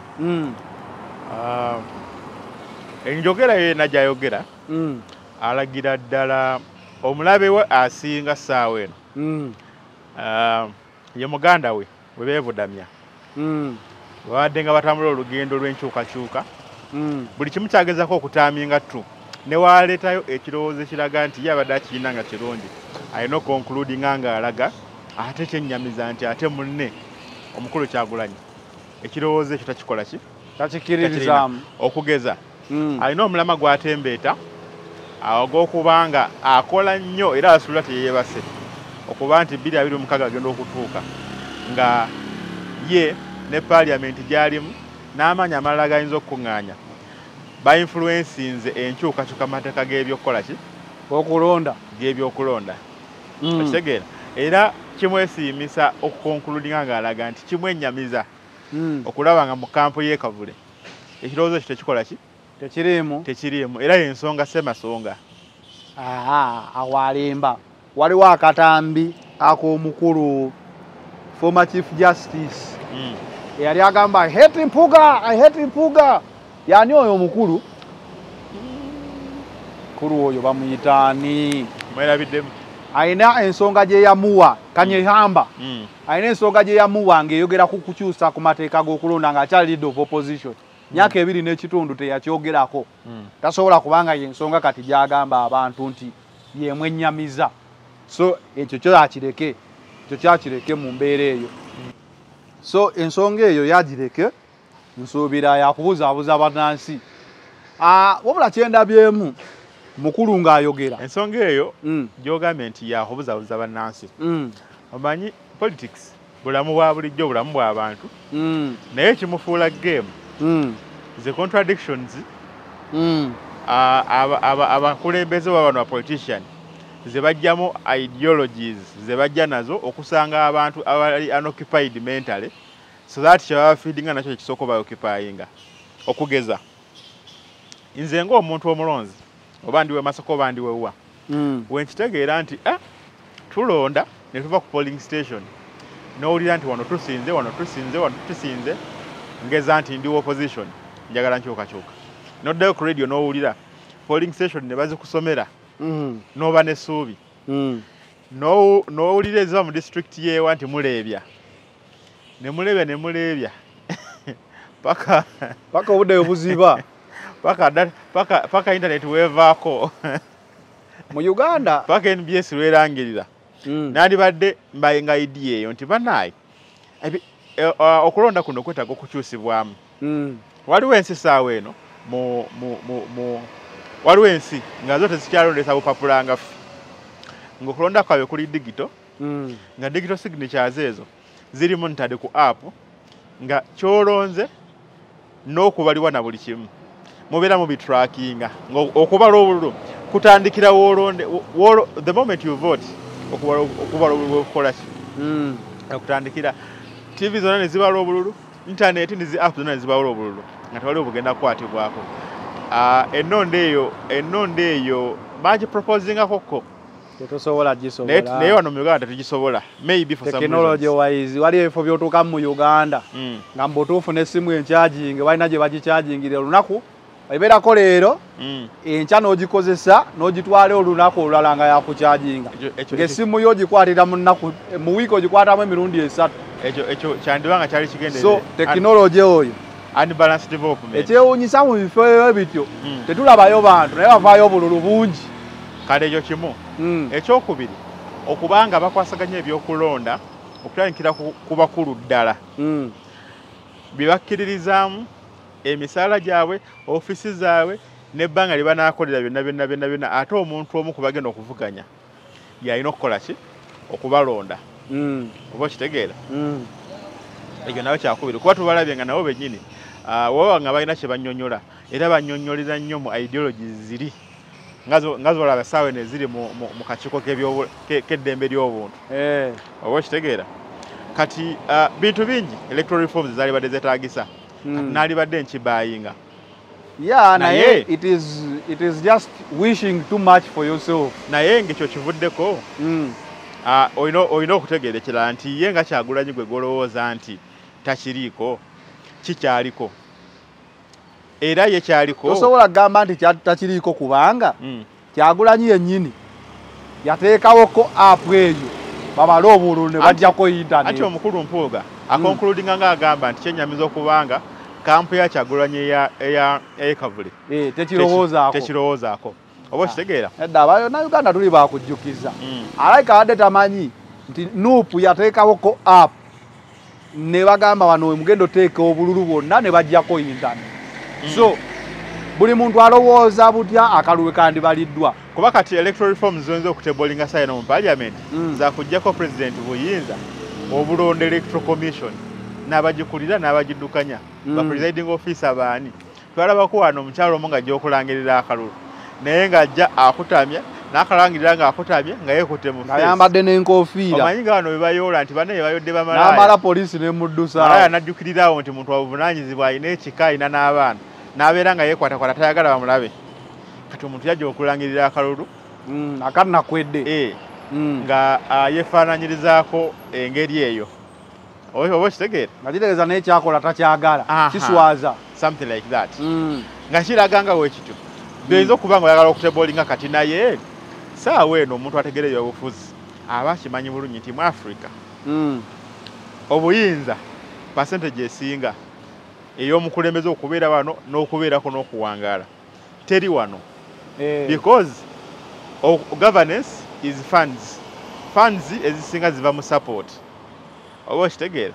enjogera yena gyayogera alagira ddala omulabe we asinga ssaawa eno ye muganda we bwe beebudamya babadde nga batambula olugendo lw'enkyukakyuka buli kimu kyagezako okutaaminga ttu ne waaleetayo ekirowoozo ekiraga nti ye abadde akirina nga kirungi alina okonkuludinga nga alaga ate kyennyamiza nti ate munne omukulu Kyagulanyi ekirowoozo ekyo takikola ki takikiririzaamu okugeza alina omulama gw'atembeeta ogw'okubanga akola nnyo era asuula teyeebase okuba nti 2026 agenda okutuuka nga ye ne paaliyamenti gy'alimu n'amaanyi amalala gayinza okukuŋŋaanya bainfluensinze enkyukakyuka mateeka g'ebyokukola ki okulonda g'ebyokulonda okitegeera era kimwesiimisa okukonkuludinga ng'alaga nti kimwennyamiza okulaba nga mu kampu y'ekavule ekirowoozo ekyo tekikola ki tekiriimu era y'ensonga semasonga awalemba waliwo akatambi ak'omukulu former chief justice yali agamba I hate Mpuuga yani oyo omukulu kulu oyo bamuyitaani mwerabiddemu Aina ensonga gye yamuwa Kanyehamba. Aina ensonga gye yamuwa ng'eyogera ku kukyusa ku mateeka g'okulonda ng'akyali leader of opposition. Myaka 2 n'ekitundu teyakyogerako. Tasobola kubanga y'ensonga kati gy'agamba abantu nti yemwennyamiza. So ekyo kyakireke. Ekyo kyakireke mu mbeera eyo. So ensonga eyo yagireke nsuubira yakubuzaabuza bannansi. Wabula kyendabyemu mukulu ng'ayogera. Ensonga eyo gy'ogambye nti yakubuzaabuza bannansi. Omanyi politics bulamu bwa bulijjo bulamu bw'abantu. Naye kimufuula game. The contradictions abakulembeze b'abano ba politician ze bajjamu ideologies ze bajja nazo okusanga abantu abali unoccupied mentally so that kyebaba feedinga nakyo kisoko baoccupyinga okugeza nze ng'omuntu omulonzi oba ndiwe Masaka oba ndiwe wa wenkitegeera nti tulonda ne tuva ku polling station n'owulira nti wano tusinze ngeza nti ndi opposition njagala nkyukakyuka noddayo ku radio n'owulira polling station ne bazikusomera n'oba n'essuubi n'owulira eziba mu district yeewa nti muleebya ne muleebya paka obudde obuziba paka internet weevaako mu Uganda paka NBS lwerangirira nandibadde nga idea eyo nti bannaayi okulonda kuno kwetaaga okukyusibwamu. Waliwo ensi saawa eno waliwo ensi nga zo tezikyalondesa bupapula nga ffe ng'okulonda kwabwe kuli digito nga digital signatures ezo ziri monitored ku app nga kyolonze n'okubaliwa na buli kimu mubeera mubitrackinga okubala obululu kutandikira woolonde the moment you vote okubala obululu okukola ki okutandikira TV zonna ne zibala obululu internet ne app zonna ne zibala obululu nga tewaliwo bugenda kukwatibwako. Ennonda eyo baagi proposingakoko tetusobola gisobola naye wano mu Uganda tetugisobola maybe for some technology wise waliwo ebifo by'otuukamu mu Uganda nga mbutuufu n'essimu encharging balina gye bagichargingire olunaku ebeerako leero enkya n'ogikozesa n'ogitwala olunaku olulala nga yakucharginga ng'essimu yo ogikwatira mu wiiki ogikwatamu emirundi 3. ekyo kyandibanga kyali kigendere so technology oyo unbalanced development ekyewuunyisa mu bifo ebyo bityo tetulabayo bantu naye bavaayo obululu bungi kale ekyo kimu ekyokubiri okubanga bakwasaganya ebyokulonda okutandikira ku bakulu ddala bye bakkiririzaamu emisaala gyabwe ofiisi zaabwe n'ebbanga lye banaakolera byonna ate omuntu omu kubagenda okuvuganya yalina okukola ki okubalonda oba okitegeera ekyo nawe kyakubiri kuba tubalabye nga nabo bennyini waba nga balina kye bannyonnyola era bannyonnyolera nnyo mu ideologies ziri nga zolaba saawe ne ziri mu kakiiko k'eddembe ly'obuntu oba okitegeera kati bintu bingi electoral reforms zaali badde zeetaagisa naali badde nkibayinga naye it is just wishing too much for yourself naye ng'ekyo kivuddeko olina okutegeera ekirala nti ye nga Kyagulanyi gwe golowooza nti takiriiko kikyaliko era ye kyaliko tosobola kugamba nti takiriiko kubanga Kyagulanyi yennyini yateekawo ko app eyo babale obululu ne bajjako internet anti omukulu Mpuuga akonkludinga ng'agamba nti kyennyamiza okubanga kampu ya Kyagulanyi eya Kavule tekirowoozaako oba okitegeera edda Uganda tuli bakujjukiza alayika adde tamanyi nti Nuupu yateekawo ko app ne bagamba wano mugendo teeka obululu bwonna ne bajjako internet so buli muntu alowooza butya akaluwe kandibaliddwa kuba kati electoral reforms zonze okutebolinga sayina mu parliament zakujjako president buyinza obulonde electoral commission n'abagikulira n'abagiddukanya ba presiding officer baani twalabako wano omukyalo omu nga gy'okulangirira akalulu naye ng'ajja akutamya n'akalangirira ng'akutamye nga yeekutte mu face ayambadde n'enkofiira omanyi nga wano bebayoola nti banne bayodde bamalaaya n'amala poliisi n'emuddusa malaya n'ajjukirirawo nti muntu wabuvunaanyizibwa alina ekika alina n'abaana n'abeera nga yeekwatakwata tayagala bamulabe kati omuntu yajja okulangirira akalulu akanakwedde nga yeefaananyirizaako engeri eyo oba okitegeera nga kitegeeza naye kyakola takyagala kiswaza something like that nga kiraga nga weekityo byoyinza okuba nga oyagala okutebolinga kati naye essaawa eno omuntu ategere ebyobufuzi aba akimanyi bulungi nti mu Africa obuyinza percentage esinga ey'omukulembeze okubeera wano n'okubeerako n'okuwangaala teri wano because governance is funds ezisinga ziva mu support oba okitegeera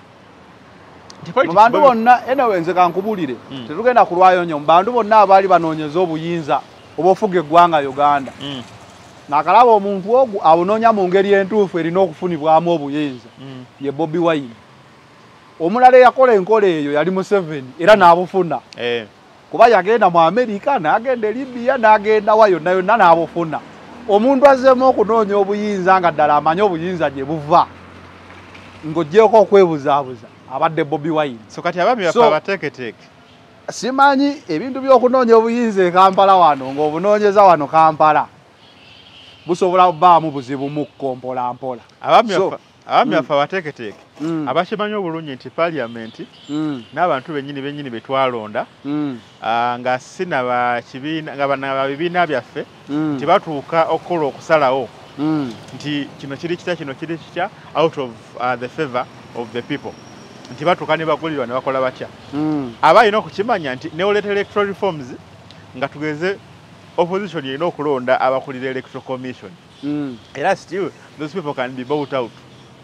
mu bantu bonna enawe nze kankubulire tetugenda kulwayo nnyo mu bantu bonna abaali banoonyeza obuyinza obufuga eggwanga Uganda nakalaba omuntu ogwo abunoonya mu ngeri entuufu erina okufunibwamu obuyinza ye Bobi Wine omulala yakola enkola eyo yali Museveni era n'abufuna kuba yagenda mu Amerika n'agenda e Libya n'agenda wa yonna yonna n'abufuna omuntu azzeemu okunoonya obuyinza nga ddala amanyi obuyinza gye buva ng'oggyeko okwebuzaabuza abadde Bobi Wine so kati abaami baffe abateeketeeke simanyi ebintu by'okunoonya obuyinza e Kampala wano ng'obunoonyeza wano Kampala busobola kubaamu buzibu mu kkompola mpola abaami baffe abateeketeeke abakimanyi obulungi nti paliamenti n'abantu bennyini be twalonda nga sina babibiina byaffe nti batuuka okukola okusalawo nti kino kiri kitya out of the favor of the people nti batuuka ne bagulirwa ne bakola batya aba alina okukimanya nti neoleta electoral reforms nga tugeze opposition erina okulonda abakulira electoral commission era still those people can be bought out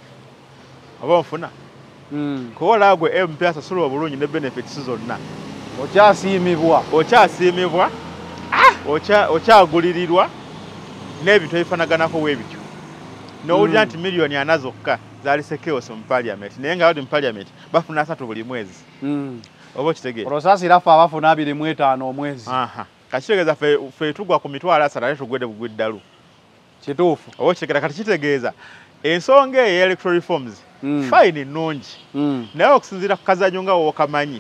oba nfuna kola gwe MP asasula obulungi ne benefits zonna okyasiimibwa okyagulirirwa n'ebintu ebifanaganako weebityo n'owulira nti miliyoni 4 zokka zaali chaos mu parliament naye nga bali mu parliament bafuna 3 buli mwezi oba okitegeera olwosaasira ffe abafuna 25 omwezi kakitegeeza ffe tugwa ku mitwalo 3 ate tugwedde bugwiddalu kituufu oba okitegeera kati kitegeeza ensonga eyo electoral reforms fine nnungi naye okusinziira ku kazanyo nga wookamanyi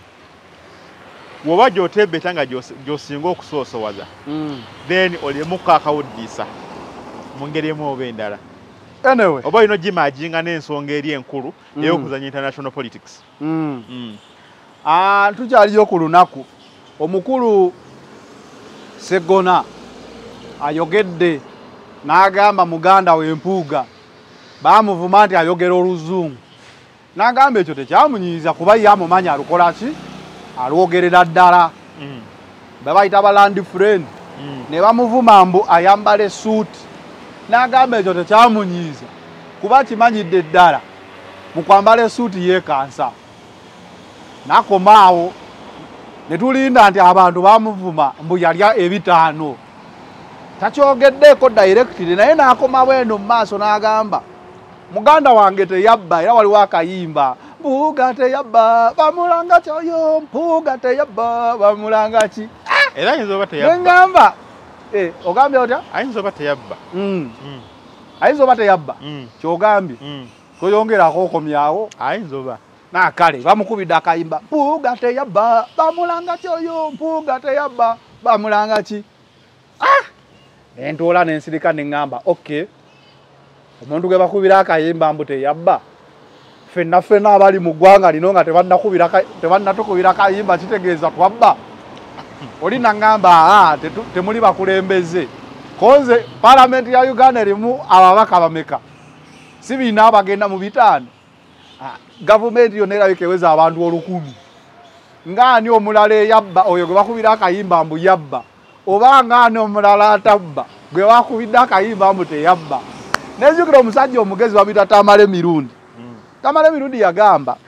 woba gy'otebeta nga gy'osinga okusoosowaza then olyemuko akawuddiisa mu ngeri emu oba endala anyway oba olina ogimajinga n'ensonga eri enkulu ey'okuzanya international politics tukyaliyo ku lunaku omukulu Segona ayogedde n'agamba muganda w'empuuga baamuvuma nti ayogera oluzungu n'agamba ekyo tekyamunyiiza kuba ye amumanyi alukola ki alwogerera ddala babayita balandi friend ne bamuvuma mbu ayambala essuuti n'agamba ekyo tekyamunyiiza kuba kimanyidde ddala mu kwambala essuuti yeekansa n'akomaawo ne tulinda nti abantu baamuvuma mbu yalya ebitaano takyogeddeeko directly naye n'akomawo eno mu maaso n'agamba muganda wange teyabba era waliwo akayimba mpuuga teyabba bamulanga kyoyo mpuuga teyabba bamulanga ki era ayinza oba teyabba ngamba ogambye otya ayinza oba teyabba ayinza oba teyabba kyogambye toyongerako okomyawo ayinza oba nakale bamukubidde akayimba mpuuga teyabba bamulanga kyoyo mpuuga teyabba bamulanga ki nentoola nensirika neŋŋamba okay omuntu gwe bakubira akayimba mbu teyabba ffenna abali mu ggwanga lino nga tebannatukubira akayimba kitegeeza twabba oli naŋŋamba temuli bakulembeze konze palamenti ya Uganda erimu ababaka bameka si biina abagenda mu 5 gavumenti yonna erabika eweza abantu 100 ngaani omulala eyabba oyo gwe bakubira akayimba mbu yabba oba ngaani omulala atabba gwe bakubidde akayimba mbu teyabba nezjukira omusajja omugezi babita Tamale Mirundi Tamale Mirundi yagamba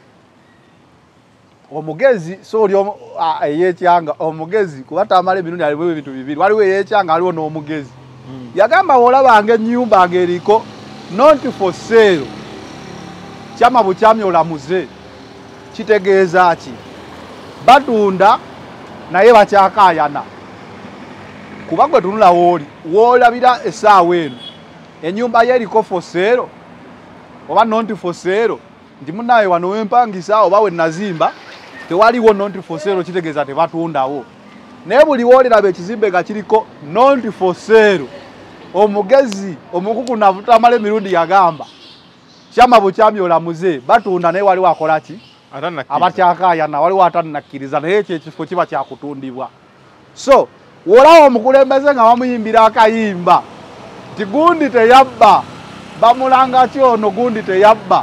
omugezi sooli eyekyanga omugezi kuba Tamale Mirundi aliwo ebintu bibiri waliwo eyekyanga aliwo n'omugezi yagamba olabanga ennyumba ng'eriko not for sale kyama bukyamya olamuze kitegeeza ki batunda naye bakyakaayana kuba gwe tunula woolabira essaawa eno enyumba ye eriko for sale oba not for sale nti munaye wano wempangisa oba we nazimba tewaliwo not for sale kitegeeza tebatundawo naye buli wooliraba ekizimbe nga kiriko not for sale omugezi omukuku Tamale Mirundi yagamba kyama bukyamya olamuze batunda naye waliwo akola ki abakyakaayana waliwo atannakkiriza naye ekyo ekifo kiba kyakutundibwa so wolawo omukulembeze nga bamuyimbira akayimba nti gundi teyabba bamulanga ki ono gundi teyabba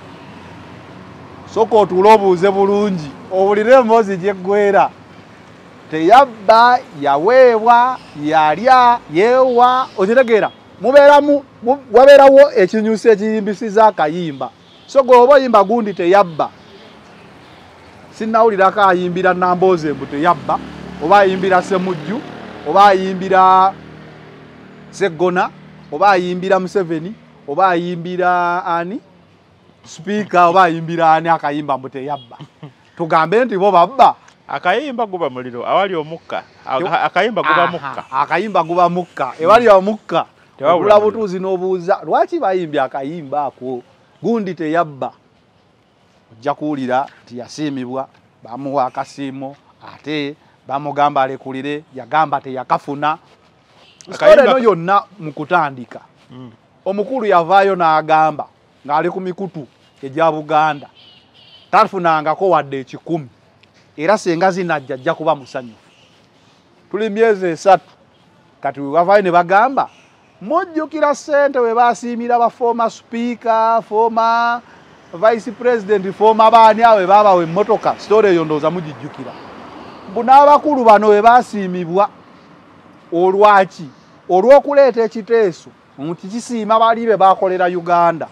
soka otuula obuuze bulungi owulire emboozi gyeggwera teyabba yaweebwa yalya yeewa okitegeera wabeerawo ekinyusi ekiyimbisiza akayimba so gweoba oyimba gundi teyabba sinnawulirako ayimbira Nambooze mbu teyabba oba ayimbira Ssemujju oba ayimbira Sseggona oba ayimbira Museveni oba ayimbira ani Speaker oba ayimbira ani akayimba mbu teyabba tugambe nti bo babba akayimba guba muliro awali omukka akayimba guba mukka akayimba guba mukka ewali omukka tewabula butuuzi n'obuuza lwaki bayimbye akayimba ako gundi teyabba ojja kuwulira nti yasiimibwa bamuwa akasiimo ate bamugamba alekulire yagamba teyakafuna sitole eno yonna mu kutandika omukulu yavaayo n'agamba ng'ali ku mikutu egya Buganda tafunangako wadde 10 era senga zinajja ajja kuba musanyufu tuli myezi 3 kati wavaayo ne bagamba mujjukira ssente we basiimira ba former speaker former vice president former baani awe babawe emmotoka story eyo ndowooza mugijjukira mbu n'abakulu bano we basiimibwa olwaki olw'okuleeta ekiteeso nti kisiima bali be bakolera Uganda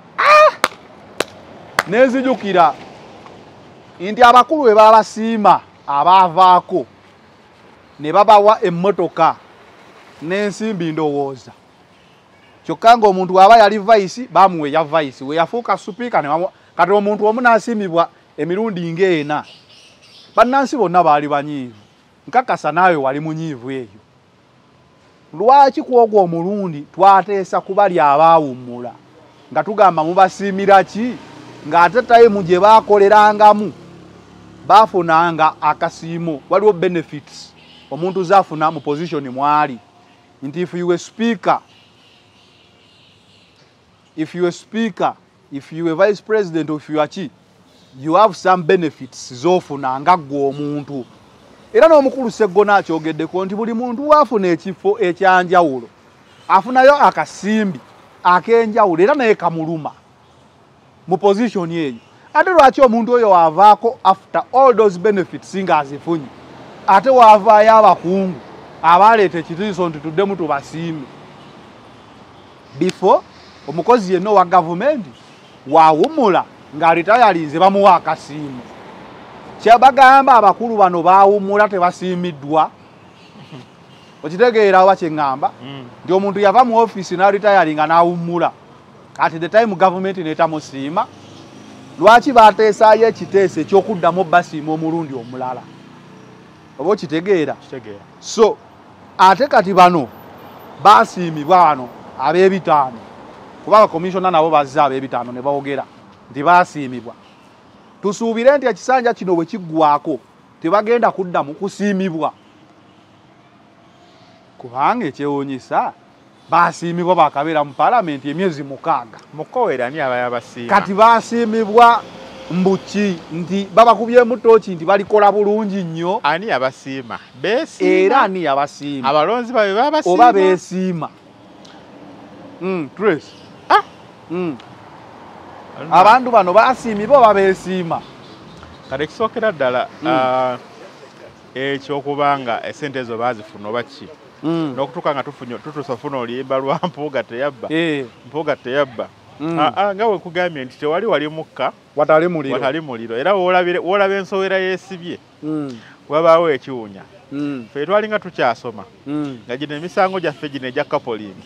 nezijukira nti abakulu we babasiima abaavaako ne babawa emmotoka n'ensimbi ndowooza kyokka ng'omuntu waba yali vice bamuwe ya vice we yafuuka speaker kati omuntu omu n'asiimibwa emirundi ng'ena bannansi bonna baali banyiivu nkakasa naawe wali munyiivu eyo lwaki kwogwo omulundi twateesa kubali abaawummula nga tugamba mubasiimira ki ng'ate tayimu gye baakolerangamu baafunanga akasiimo waliwo benefits omuntu zaafuna mu position mwali nti if you were speaker if you were vice president if you are chi you have some benefits zofuna nga gwe omuntu era n'omukulu Sseggona akyogeddeko nti buli muntu waafuna ekifo ekyanjawulo afunayo akasimbi ak'enjawulo era naye kamuluma mu position eyo ate lwaki omuntu oyo wavaako after all those benefits ng'azifunye ate waavaayo abakungu abaleeta ekitiiso nti tuddemu tubasiime before omukozi yenna wa gavumenti waawummula ng'alitayalinze bamuwa akasiimo kyabagamba abakulu bano baawummula tebasiimiddwa okitegeera oba kyeŋŋamba nti omuntu yava mu ofiisi n'alitayalinga n'awummula at the time gavumenti n'etamusiima lwaki baateesaayo ekiteeso ekyokuddamu basiima omulundi omulala oba okitegeera so ate kati bano baasiimibwa bano ab'ebitaano kuba abakomishona nabo bazze ab'ebitaano ne boogera nti baasiimibwa tusuubire nti ekisanja kino bwe kiggwako tebagenda kuddamu kusiimibwa kubanga ekyewuunyisa baasiimibwa bakabeera mu paalamenti emyezi 6 mukowera ani abayabasiima kati baasiimibwa mbuki nti babakubyemu ttooki nti balikola bulungi nnyo ani abasiima beesiima era ani abasiima abalonzi babe babasiima oba beesiima Trace abantu bano baasiimibwa oba beesiima kale kisookera ddala ekyokubanga esente ezo baazifuna oba ki n'okutuuka nga tutuusa ofuna oluyimba lwa mpuuga teyabba mpuuga teyabba nga we kugambye nti tewali mukka watali muliro era w'olaba ensowera yeesibye wabaawo ekiwunya ffe twalinga tukyasoma nga gino emisango gyaffe gino egya kapolingi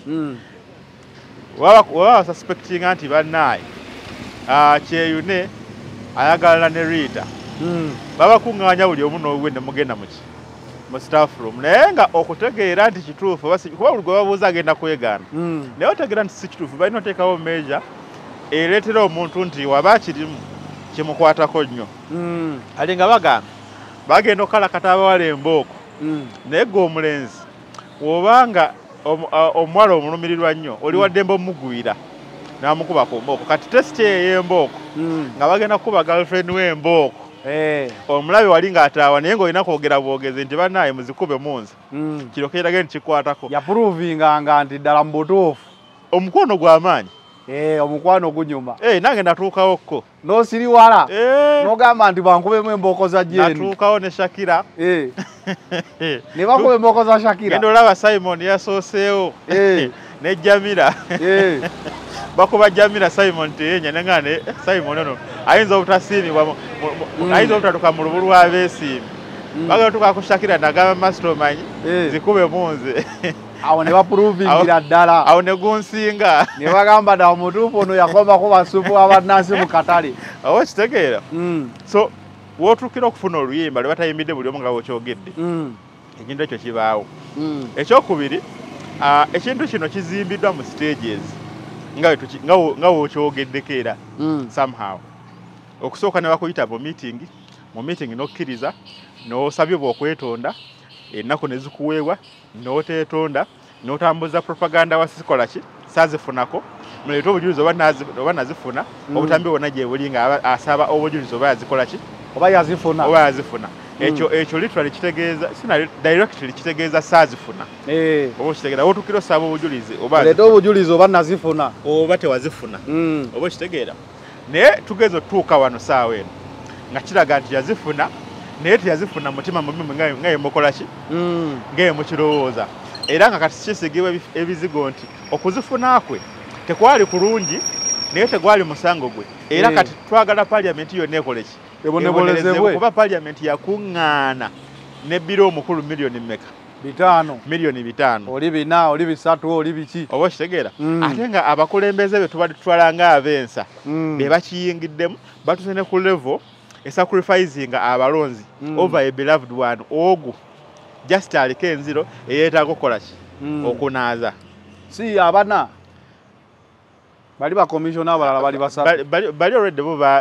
waba suspectinga nti bannaaye kyeyune ayagalana ne Rita babakuŋŋaanya buli omu n'owuwe ne mugenda mu staff room naye nga okutegeera nti kituufu kuba buli gwe babuuza agenda kwegaana naye otegeera nti si kituufu balina oteekawo meeja ereetera omuntu nti waba kirimu kimukwatako nnyo ali nga bagenda okalakata abawala embooko naye gwe omulenzi w'obanga omuwala omulumirirwa nnyo oli waddembe omugwira n'amukuba ku mbooko kati tesiti eyo ey'embooko nga bagenda kukuba girlfriend w'embooko omulabe wali ng'ataawa naye ng'olina kwogera bwogezi nti bannaye muzikube munze kiro keerage ntikikwatako yapuruvinganga nti ddala mu butuufu omukono gw'amaanyi omukwano gunyuma nange natuukawokko n'osiriwala n'ogamba nti bankubemu embooko za jeni natuukawo ne Shakira ne bakuba embooko za Shakira genda olaba Simon yasooseewo ne Jamila bakuba Jamila Simon teyenya nengane Simon ono ayinza obutasiimibwa ayinza obutatuuka mu lubu lw'abeesiimi bagala tuka ku Shakira nagamba mastermind zikube munze awo ne bapuruvingira ddala awo ne gunsinga ne bagamba dda omutuufu ono yakombako basupu abannansi mu katale awo kitegeera so wootuukira okufuna oluyimba lwe batayimbidde buli omu nga bwekyogedde ekintu ekyo kibaawo ekyokubiri ekintu kino kizimbiddwa mu stages nga wokyogeddeko era somehow okusooka ne bakuyita mu meeting n'okkiriza n'osabye bw'okwetonda ennaku ne zikuweebwa n'oteetonda n'otambuza propaganda wasikola ki saazifunako muleeta obujulizi oba nazifuna obutambi bwonna gye buli nga asaba obujulizi oba yazikola ki oba yazifuna ekyo literally kitegeeza directly kitegeeza saazifuna oba okitegeera wotukira osaba obujulizi leeta obujulizi oba nazifuna oba tewazifuna oba okitegeera naye tugeza otutuuka wano saawa eno nga kiraga nti yazifuna naye teyazifuna mutima mubimu nga yemukola ki nga yemukirowooza era nga kati kisigibwa ebizigo nti okuzifuna kwe tekwali kulungi naye tegwali musango gwe era kati twagala paliamenti yonna ekole ki ebonerezebwe kuba paliamenti yakuŋŋaana nebbira omukulu miliyoni mmeka 5 miliyoni 5 oli 4 oli 3 oli biki oba kitegeera ate nga abakulembeze be tuba tutwala nga abensa be bakiyingiddemu batuse ne ku level sacrificing abalonzi over a beloved one ogu just aliko enziro eyeetaaga okukola ki okunaaza si abana bali ba commissioner abalala bali basaba bali already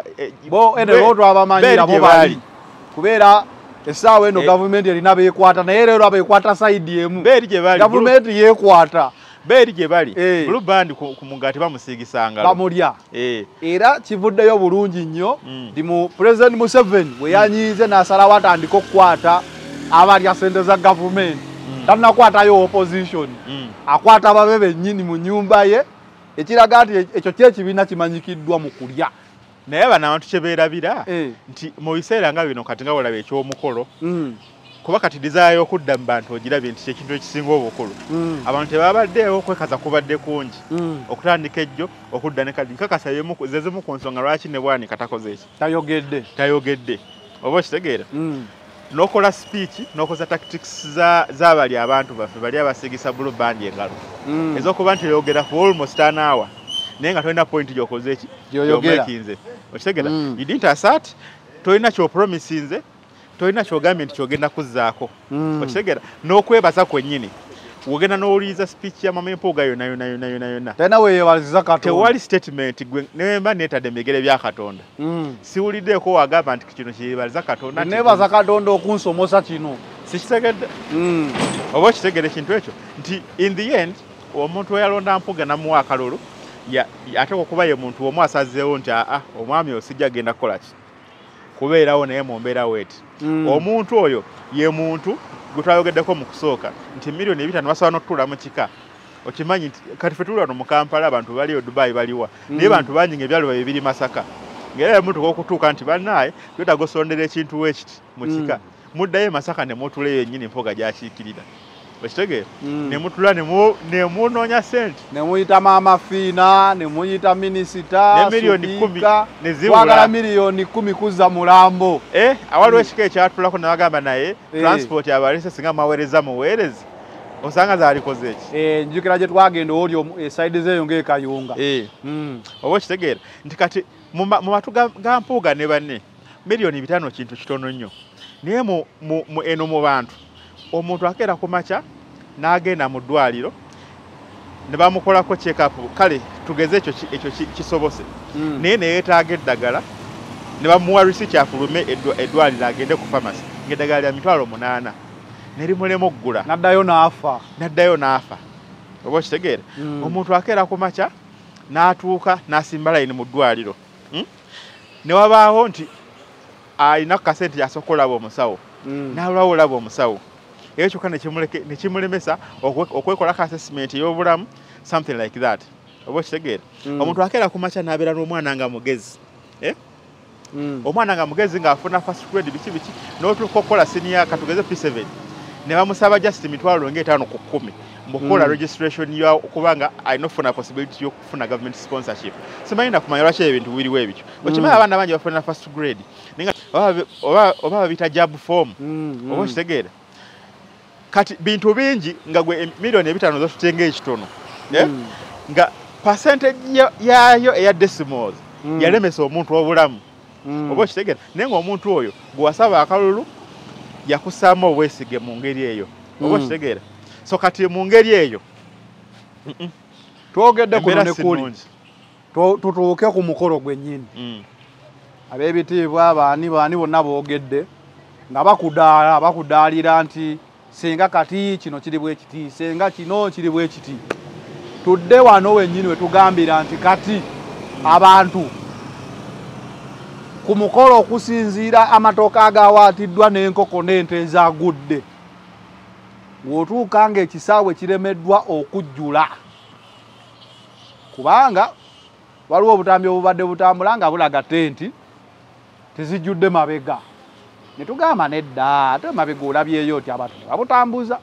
bo ene lotwa abamanyira bo bali kubeera essaawa eno government erina beekwata naye leero abeekwata side emu government yeekwata beeri gye bali blue band ku mugati bamusiigisanga bamulya era kivuddeyo bulungi nnyo ndi mu president Museveni we yanyiize n'asalawo atandika okukwata abalya ssente za government tannakwatayo opposition akwata ababe bennyini mu nnyumba ye ekiraga nti ekyo kyekibiina kimanyikiddwa mu kulya naye bano abantu kyebeerabira nti mu biseera nga bino kati nga olaba eky'omukolo kuba kati desire y'okudda mu bantu ogirabye nti kyekintu ekisinga obukulu abantu tebabaddeewo okwekaza kubadde kungi okutandika ejjo okudda ne kadi nkakasa zezimu ku nsonga lwaki ne bwanika takoze eki tayogedde oba okitegeera n'okola speech n'okoza tactics z'abali abantu baffe bali abasigisa blue band engalo ez'okuba nti yogera for almost an hour naye nga tolina point gy'okoze eki gy'omekinze okitegeera you didn't assert tolina ky'opromisinze tolina kyogambye nti kyogenda kuzzaako okitegeera n'okwebaza kwennyini wogenda n'owuliriza speech ya mama empuuga yonna talina weeyebaliza Katonda tewali statement gwe nemba neetadde mu bigere bya Katonda siwuliddeeko wagamba nti kino kyeyebaliza Katonda neebaza Katonda okunsomosa kino sikitegedde oba okitegere ekintu ekyo nti in the end omuntu eyalonda mpuuga namuwa akalulu ateeka okuba ye muntu omu asazeewo nti omwami osijja agenda kukola ki kubeerawo naye mu mbeera weeti omuntu oyo ye muntu gwe twayogeddeko mu kusooka nti miliyoni 5 basobola n'otutuula mu kika okimanyi nti kati ffe tuli wano mu Kampala abantu baliyo Dubai baliwa naye bantu bangi ng'ebyalo bibiri Masaka ng'era emutuka okutuuka nti bannaaye twetaaga osondera ekintu weekiti mu kika muddayo Masaka ne mutuleyo yennyini mpoga gyakiikirira okitegeera ne mutula ne munoonya ssente ne muyita maama Fiina ne muyita minisita ne miliyoni 10 ne ziwagala miliyoni 10 kuzza Mulambo awaliwo ekika ekyatulako ne bagamba naye transport abalese singa maweereza muweereze osanga zaalikoze eki njukira gye twagenda oli esaidi zeeyo ng'ekayunga oba okitegeera nti kati mu matu ga mpuuga ne banne miliyoni 5 kintu kitono nnyo naye eno mu bantu omuntu akeera ku makya n'agenda mu ddwaliro ne bamukolako check-up kale tugeze ekyo kisobose naye ne yeetaaga eddagala ne bamuwa risiti afulume eddwaliro agende ku famasi ng'eddagala lya $800 ne limulema okugula n'addayo n'afa oba okitegeera omuntu akeera ku makya n'atuuka n'asimba layini mu ddwaliro ne wabaawo nti alina kasente asokola abo omusawo n'alwawo olaba omusawo ekyo kana ne kimulemesa okwekola assessment y'obulamu something like that oba kitegeera omuntu akeera ku makya n'abeera n'omwana nga mugezi omwana nga mugezi ng'afuna first grade biki n'otuuka okukola senior katugeze P7 ne bamusaba just emitwalo ng'etaano ku 10 mukola registration ya kubanga alina okufuna possibility y'okufuna government sponsorship simanyi nakumanya lwaki ebintu biriwo ebityo okimanyi abaana bangi bafuna first grade ninga oba babita job form oba kitegeera kati bintu bingi nga gwe milioni 5 zotutenga ekitono nga percentage yayo eya decimals yalemesa omuntu obulamu oba kitegeera naye ng'omuntu oyo gwe wasaba akalulu yakusaamu obwesige mu ngeri eyo oba kitegeera so kati mu ngeri eyo twogedde kuno ne kuli tutuuke ku mukolo gwennyini ab'ebitiibwa abaani bonna boogedde nga bakudaalira nti senga kati kino kiri bwe kiti senga kino kiri bwe kiti tudde wano wennyini we tugambira nti kati abantu ku mukolo okusinziira amatooke agawaatiddwa n'enkoko n'ente ezagudde ng'otuuka ng'ekisaawe kiremeddwa okujjula kubanga waliwo obutambi obubadde butambula nga bulaga tenti tezijjudde mabega ne tugamba nedda ate mabega olabyeyo oti abantu babutambuza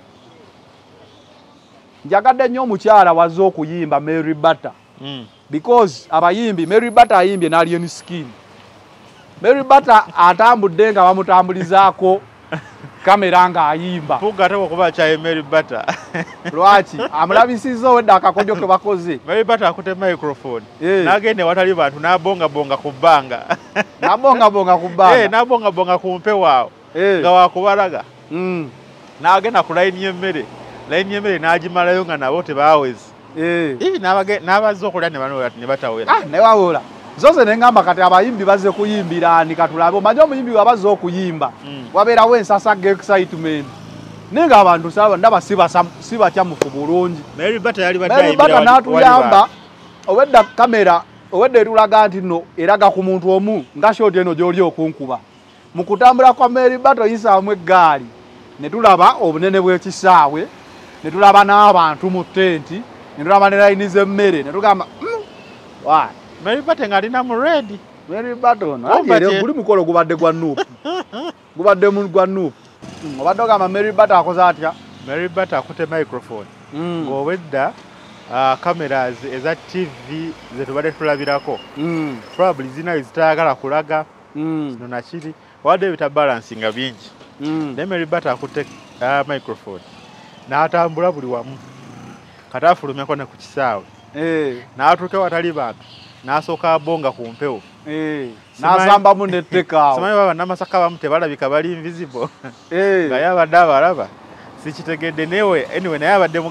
njagadde nnyo omukyala wazze okuyimba Mary Butter because abayimbi Mary Butter ayimbye n'Alien Skin Mary Butter atambudde nga bamutambulizaako kamera nga ayimba pugatako kuba kya Mary Butter lwaki amulabisizza wedda akakodyo ke bakoze Mary Butter akute microphone n'agende watali bantu n'abongabonga ku bbanga n'abongabonga ku bbanga n'abongabonga ku mpewo awo nga wakubalaga n'agenda ku layini y'emmere n'agimalayo nga nabo tebaawezi n'abazze okulya ne batawera ne bawola zose nengamba kati abayimbi bazze kuyimbira ani katulabe omanyi omuyimbi wabazze okuyimba wabeerawo ensasagga excitement nenga abantu ndaba sibakyamufu bulungi Mary Butter n'atuyamba owedda kamera owedda etulaga nti nno eraga ku muntu omu nga shoti eno gy'oli okunkuba mu kutambula kwa Mary Butter oyisaamu eggaali ne tulaba obunene bw'ekisaawe ne tulaba n'abantu mu tenti ne tulaba ne layini z'emmere ne tugamba wayi Mary Butter ngalina mu red Mary Butter guli mukolo gubadde gwa nuupu gubadde gwa nuupu obadde ogamba Mary Butter akoze atya Mary Butter akute microphone ng'obwedda cameras eza TV ze tubadde tulabirako probably zinayo zitayagala kulaga kino nakiri wadde ebitabalansinga bingi naye Mary Butter akute microphone n'atambula buli wamu kati afulumyako ne ku kisaawe n'atuuka watali bantu n'asooka abonga ku mpewo n'asambamu n'ettekaawo simanyi baba n'amasaka abamu tebalabika bali invisible nga ye abadde abalaba sikitegedde newe anyway naye abadde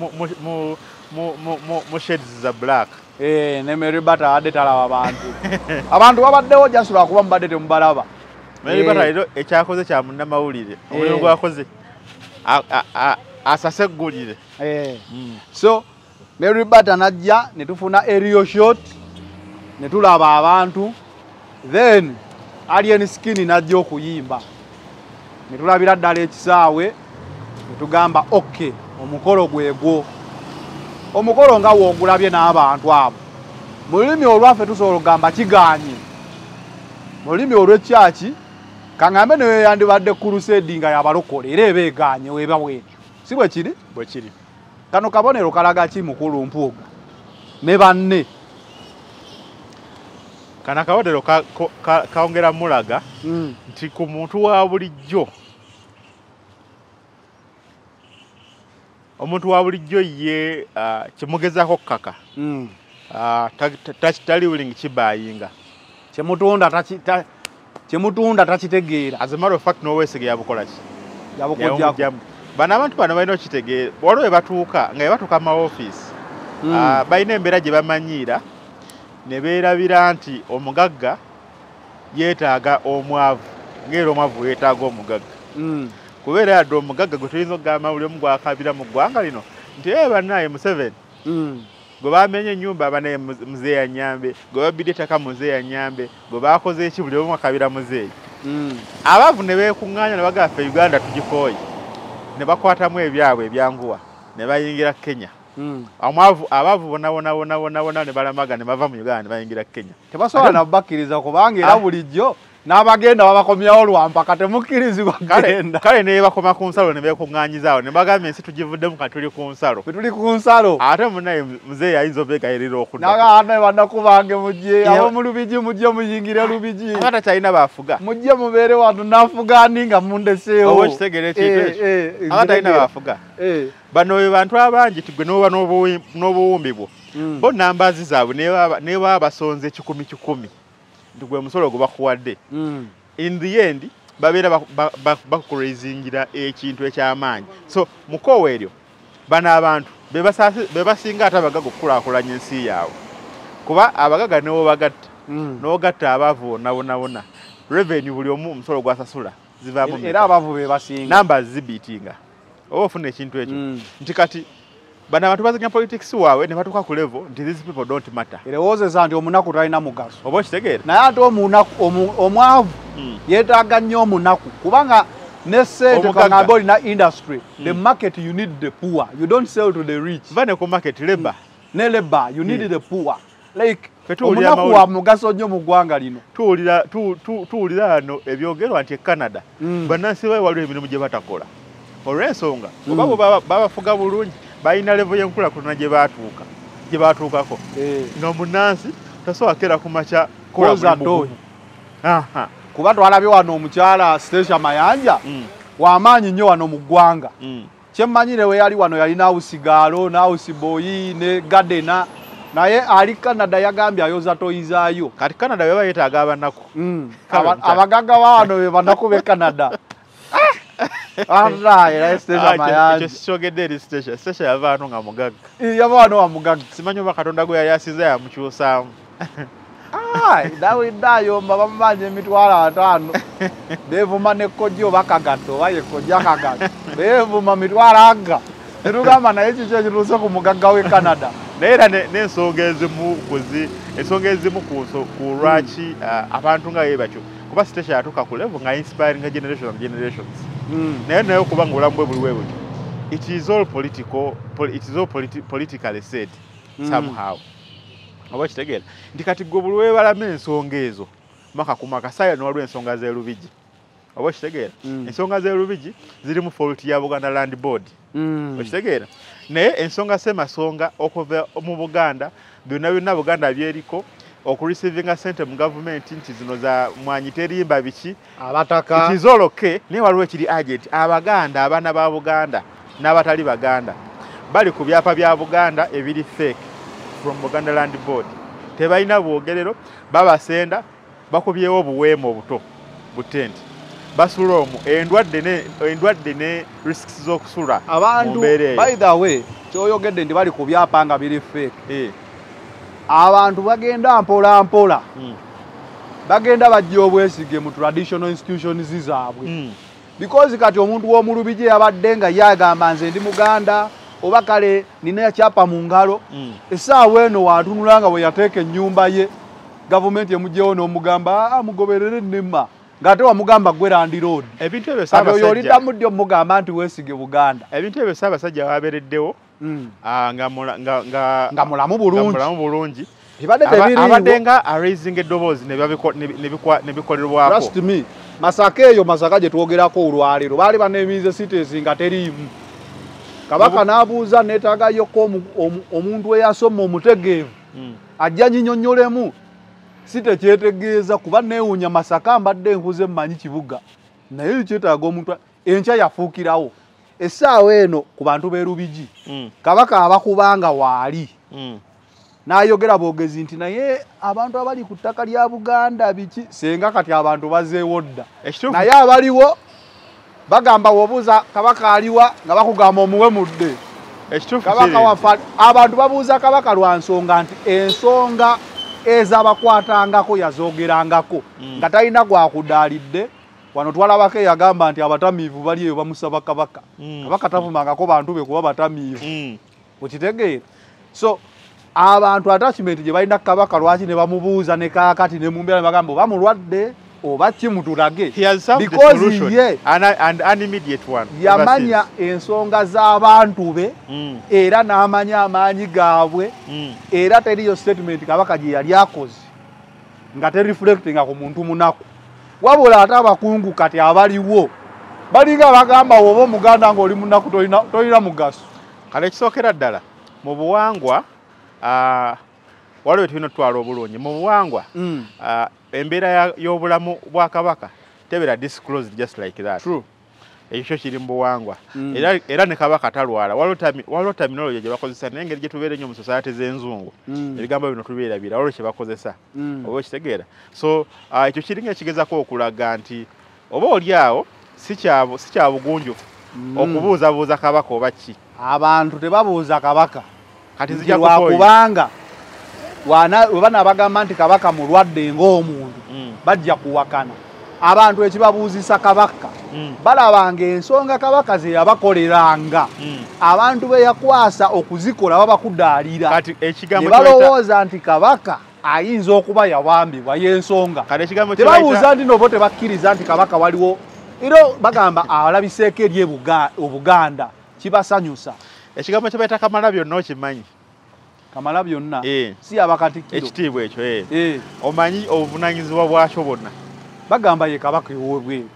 mu shades za black ne Mary Butter abadde talaba abantu babaddewo just lwakuba mubadde temubalaba Mary Butter leero ekyakoze kya munnamawulire omulimu gwakoze asaseggulire so Mary Butter najja ne tufuna aerial shot ne tulaba abantu then Alien Skin najja okuyimba ne tulabira ddala ekisaawe ne tugamba okay omukolo gwegwo omukolo nga woogulabye n'abantu abo mu lulimi olwaffe tusobola okugamba kiganye mu lulimi olw'ekyaki kaŋŋambe ne yandibadde crusade nga yabalokole era ebeeganye weeba bwetyo si bwe kiri kano kabonero kalaga ki mukulu mpuuga ne banne kana kabonero kaongera mulaga nti ku muntu wa bulijjo omuntu wa bulijjo ye kimugezaako kkaka tali willing kibayinga kyemutunda takitegeera as a matter of fact n'oweesige yabukola ki yabukujjako bano abantu bano balina okitegeera waliwo batuuka nga batuuka mu maofiisi balina embeera gye bamanyiira ne beerabira nti omugagga yeetaaga omwavu ng'era omwavu yeetaaga omugagga kubeera yadde omugagga gwe tuyinza okugamba buli omu gwakabira mu ggwanga lino nti bannaaye Museveni gwe bamenye ennyumba banaye muzeeya Nyambe gwe babbidde ettaka muzeeya Nyambe gwe baakoze eki buli omu akabira muzeeyi Abaavu ne beekuŋŋaanya ne bagamba ffe Uganda tugikooye ne bakwatamu ebyabwe ebyanguwa ne bayingira Kenya. Abaavu bonna ne balamaga ne bava mu Uganda ne bayingira Kenya. Tebasobola na bakkiriza kubanga era bulijjo n'abagenda babakomyawo lwampaka temukkirizibwa kugenda. Kale ne bakoma ku nsalo ne beekuŋŋaanyizaawo ne bagamba ensi tugivuddemu kati tuli ku nsalo. Tuli ku nsalo. Ate munnaye muzeeyi ayinza obeegayirira okudda. N'abaana bannakubange mujje abo mu Lubigi mujje muyingire Lubigi. Ate kyalina baafuga. Mujje mubeere wano n'afugaani nga mundeseewo. Oba kitegere ekintu ekyo. Ate talina baafuga. Bano be bantu abangi tigwe n'oba n'obuwumbi bwo. Bo nambaazi zaabwe ne baba basonze 10,000. Ndigwe musolo gubakuwadde. In the end babeera bakurazingira ekintu ekyamaanyi. So mukowe eryo bano abantu be basinga ate abagaga okukulaakulanya ensi yaabwe. Kuba abagaga newo bagatta n'ogatta abaavu bonna revenue buli omu omusolo gwasasula zivaamu era abaavu be basinga numbers zibiitinga oba ofuna ekintu ekyo nti kati bano abantu bazanya politics waabwe ne batuuka ku level nti these people don't matter. Erowoozeza nti omunaku talina mugaso. Oba okitegeera naye ate omwavu yeetaaga nnyo omunaku kubanga ne ssente kangamba olina industry the market you need the poor, you don't sell to the rich. Va ne ku market labor ne labor you need the poor like omunaku wa mugaso nnyo mu ggwanga lino. Tuwulira wano ebyogerwa nti Canada bannansi baabwe waliwo emirimu gye batakola olw'ensonga oba babafuga bulungi balina level y'enkulaakulana gye baatuukako nga munnansi tasobola kera ku makya koza ntoyi. Kuba twalabye wano omukyala Station Mayanja w'amaanyi nnyo wano mu ggwanga. Kyemmanyire we yali wano yalina awusigaalo n'awusiboyi ne gadena naye ali Canada yagambye ayoza toyizaayo. Kati Canada beba yeetaaga abanaku. Abagagga wano be banaku be Canada. Era Station Mayanja. Kyogedde eri Station yava wano nga mugagga. Yava wano wa mugagga. Simanyi oba Katonda gwe yali asiza yamukyusaamu. Dayomba bamumanya emitwalo 5 bevuma nekkojo bakagato baye kojja kagato bevuma mitwalo aga netugamba naye kikyo ekituuse ku mugagga w'e Canada. Naye era n'ensonga ezimu ku lwaki abantu nga ye batyo kuba Station yatuuka ku level nga inspiring generations. Naye okuba nga obulamu bwe buli bwe butyo it is all politically said somehow. Oba kitegeera nti kati gwe buli weebalama ensonga ezo maka ku makasaya ne waliwo ensonga z'e Lubigi. Oba kitegeera ensonga z'e Lubigi ziri mu fault ya Buganda Land Board. Okitegeera naye ensonga semasonga okuva mu Buganda byonna Buganda byeriko okureceiving sente mu government nti zino za mwanyi terimba biki abataka it is all okay. Naye waliwo ekiri agent Abaganda abaana ba Buganda n'abatali Baganda bali ku byapa bya Buganda ebiri fake from Buganda Land Board. Tebalina bwogerero babasenda bakubyewo obuweema obuto butenti basula omu endwadde ne risks z'okusula abantu. By the way kyoyogedde nti bali ku byapa nga biri fake. Abantu bagenda mpola bagenda bajja obwesige mu traditional institutions zaabwe because kati omuntu w'omu Lubigi yabadde nga yagamba nze ndi Muganda oba kale nina kyapa mu ngalo essaawa eno waatunula nga bwe yateeka ennyumba ye gavumenti emugyewo n'omugamba mugoberere ennema ng'ate wamugamba gwe Land Road. Ebintu ebyo Ssaabasajja kati oyoliddamu ddi omugamba nti weesige Buganda. Ebintu ebyo Ssaabasajja wabeereddewo nga mulamu bulungi abadde nga raising eddoboozi ne bikolerwako. Trust me Masaka eyo Masaka gye twogerako olwaleero baali baneemiize cities nga teriimu. Kabaka n'abuuza neetaagayoko omuntu eyasoma omutegeevu ajja nyinyonnyolemu si tekyetegeeza kuba neewuunya Masaka mbadde nkuze mmanyi kibuga naye kyetaaga omuntu enkya yafuukirawo essaawa eno ku bantu b'e Lubigi Kabaka abakubanga waali n'ayogera boogezi nti naye abantu abali ku ttaka lya Buganda biki senga kati abantu bazeewo dda naye abaliwo bagamba wobuuza Kabaka aliwa nga bakugamba omuwe mudde. Kabaka wafa abantu babuuza Kabaka lwa nsonga nti ensonga ez'abakwatangako yazoogerangako nga talina gwakudaalidde. Wano twalabako yagamba nti abatamiivu bali eyo bamusaba Kabaka. Kabaka tavumangako bantu be kuba batamiivu. Okitegeera so abantu attachment gye balina Kabaka lwaki ne bamubuuza ne kaakati ne mumbeera ne bagamba oba mulwadde oba kimutulage he has solved the because solution ye and an immediate one yamanya ensonga z'abantu be era n'amanya amaanyi gaabwe era teriyo statement kabaka gye yali akoze nga tereflectinga ku muntu munaku wabula ate abakungu kati abaliwo balinga bagamba oba omuganda ng'oli munaku tolina mugaso kale kisookera ddala mu buwangwa waliwo tulina otwala obulungi mu buwangwa embeera y'obulamu bwa kabaka tebeera disclosed just like that. True. Ekyo kiri mu buwangwa era ne kabaka talwala waliwo terminology gye bakozesa naye engeri gye tubeera ennyo mu society z'enzungu ebigambo bino tubeerabira waliwo kye bakozesa oba okitegeera so ekyo kiringa ekigezako okulaga nti oba oli awo si kya bugunjufu okubuuzabuuza kabaka oba ki abantu tebabuuza kabaka kati zijja kubanga oba nabagamba nti kabaka mulwadde ng'omuntu bajja kuwakana abantu ekibabuuzisa kabaka balabanga ensonga kabaka ze yabakoleranga abantu be yakwasa okuzikola babakudaalira ne balowooza nti kabaka ayinza okuba yawambibwa y'ensonga tebabuuza nti nobo tebakkiriza nti kabaka waliwo era bagamba alabiseeko eri obuganda kibasanyusa ekigambo kye bayita kamalabyonna okimanyi kamalabyonna si abakatikkiro ekitiibwa ekyo omanyi obuvunaanyizibwa bwakyo bwonna bagamba ye kabaka ew'obweru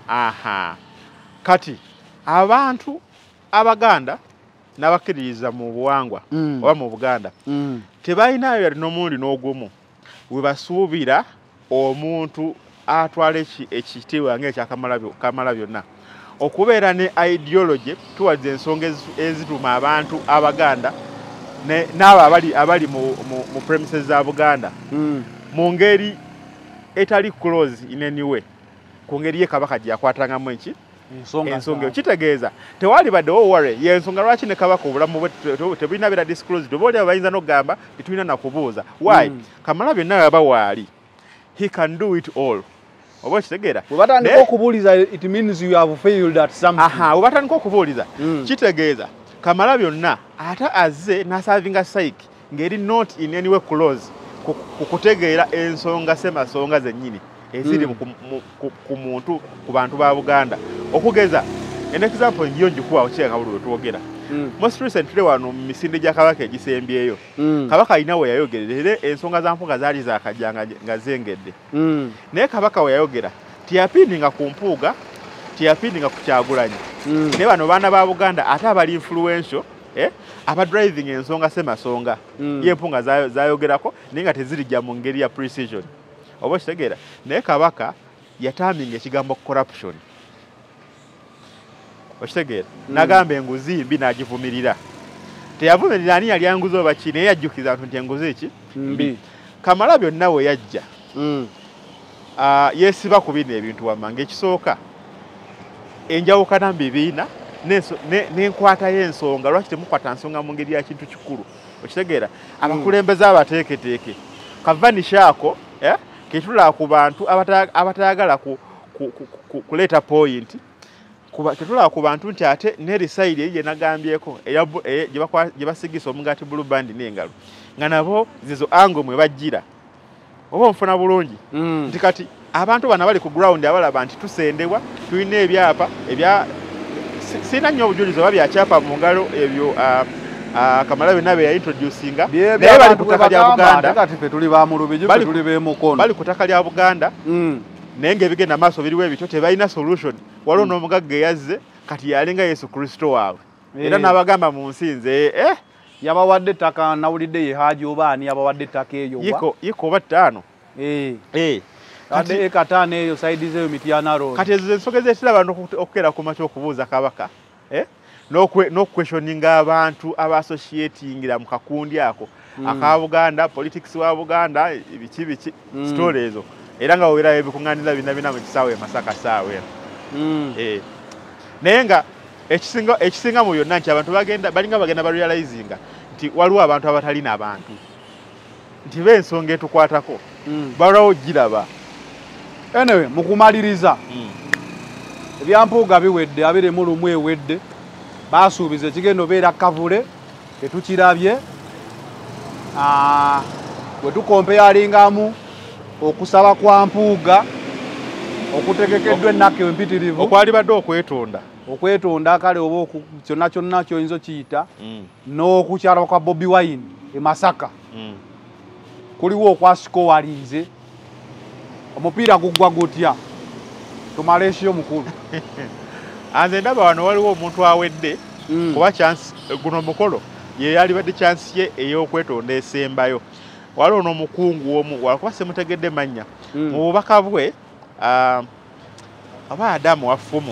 kati abantu abaganda n'abakkiririza mu buwangwa oba mu buganda tebalinayo yali n'omundi n'ogumu we basuubira omuntu atwala ekitiibwa ng'ekyakamalabyonna okubeera ne ideology towards ensonga ezituma abantu abaganda n'abo abali mu premises za Buganda mu ngeri etali close in any way ku ngeri ye kabaka gye yakwatangamu ensonga kitegeeza tewali baddewo worry y'ensonga lwaki ne kabaka obulamu bwe tebulina beera disclosed oba oli abayinza n'okugamba tetulina nakubuuza why Kamalabyonna yaba waali he can do it all oba kitegeera webatandika okubuuliza it means you have failed at something webatandika okubuuliza kitegeeza Kamalabyonna ate azze n'asavinga psyche ngeri not in any way close kukutegeera ensonga semasonga zennyini eziri ku muntu ku bantu ba Buganda okugeza an example ngiyo njikuwa okyeka buli twogera most recently wano mu misinde gya kabaka egisembyeyo kabaka alina we yayogerera ensonga za mpuga zaali zakajjanga nga zengedde naye kabaka we yayogera tiyapindinga ku mpuuga tiyapindinga ku Kyagulanyi naye bano baana ba Buganda ate abali influential aba driving ensonga semasonga y'empunga zayogerako naye nga tezirijja mu ngeri ya precision oba kitegeera naye kabaka yataminga ekigambo corruption okitegeera nagamba enguzi mbi n'agivumirira teyavumirira ani yali anguzi oba ki naye yajjukiza nti enguzi eki mbi Kamalabyonna we yajja yeesiba ku bino ebintu wammanga ekisooka enjawukana mu bibiina n'enkwata y'ensonga lwaki temukwata nsonga mu ngeri ya kintu kikulu okitegeera abakulembeze abateeketeeke kavanishaako ketulaba ku bantu abatayagala kuleeta point tetulaba ku bantu nti ate nerisayidi eri gye nagambyeko gye basigisa omugaati blue band n'engalo nga nabo zizo ango mwe bajjira oba nfuna bulungi nti kati abantu bano bali ku ground abalaba nti tusendebwa tulina ebyapa sina nnyo obujulizi oba byakyapa mu ngalo ebyo Kamalabyonna be yaintroducinga naye bali ku ttaka lya Buganda bali ku ttaka lya Buganda naye ng'ebigenda maaso biriwo ebityo tebalina solution waliwo n'omugagga eyazze kati yalinga Yesu Kristo waabwe era n'abagamba mu nsi nze yabawadde ettaka nawulidde ye Haji obaani yabawadde ettaka eyo yiko oba ttaano kadde ekataano eyo saidi zeyo Mityana Road kati ezo ensonga ezeetera okukeera ku makya okubuuza kabaka n'okuquestioninga abantu aba-associatingira mu kakundi ako aka Buganda politics wa Buganda biki story ezo era nga wera ebikuŋŋaanira bina mu kisaawe Masaka saawe naye nga ekisinga mu byonna nti abantu balinga bagenda barealizinga nti waliwo abantu abatalina abantu nti b'ensonga etukwatako balwawo giraba anyway mukumaliriza ebyampuuga biwedde 21 ewedde basuubiza ekigenda obeera kavule tetukirabye bwe tukompeyalingamu okusaba kwa mpuuga okutegekeddwa ennaku empitirivu okwalibadde okwetonda kale oba kyonna kyonna kyoyinza kiyita n'okukyala kwa Bobi Wine e Masaka kuliwo okwasiko walinze omupiira gugwa gutya tumaleesyo mukulu anze ndaba wano waliwo omuntu awedde kuba chance guno mukolo ye yalibadde chance ye ey'okwetonda esembayo waliwo n'omukungu omu wakuba semutegedde mannya mu bubaka bwe aba Adamu Wafumu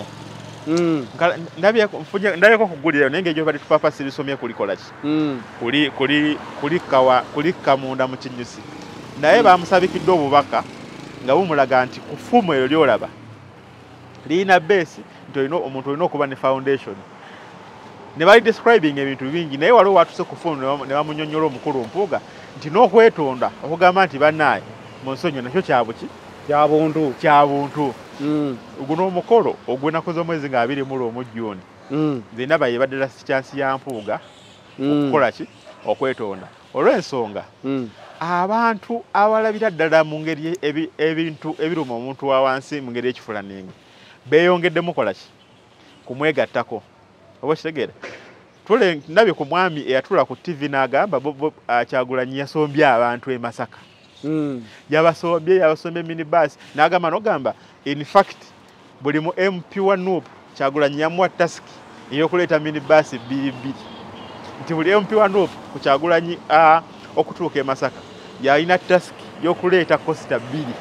ndabyeko kugulira naye ng'egyo bali tupapa sirisomye kulikola ki kulikka munda mu kinyusi naye bamusabikidde obubaka nga bumulaga nti ku ffumu eyo lyolaba lirina base nti omuntu olina okuba ne foundation ne bali describing ebintu bingi naye waliwo watuse ku ffumu ne bamunyonnyola omukulu Mpuuga nti n'okwetonda okugamba nti bannaaye mu nsonyi nakyo kyabuntu guno omukolo ogw'ennaku z'omwezi nga 21 June nze ndaba yebadde last chance ya Mpuuga okukola ki okwetonda olw'ensonga abantu abalabira ddala mu ngeri ebintu ebiruma omuntu wa wansi mu ngeri y'ekifulaningi beeyongedde mukola ki kumwegattako oba kitegeera ndabye ku mwami eyatula ku TV n'agamba Kyagulanyi yasombye abantu e Masaka yabasombye minibus n'agamba n'ogamba in fact buli mu MP wa Nuupu Kyagulanyi yamuwa task ey'okuleeta minibus 2 nti buli MP wa Nuupu ku Kyagulanyi okutuuka e Masaka yalina task y'okuleeta kosita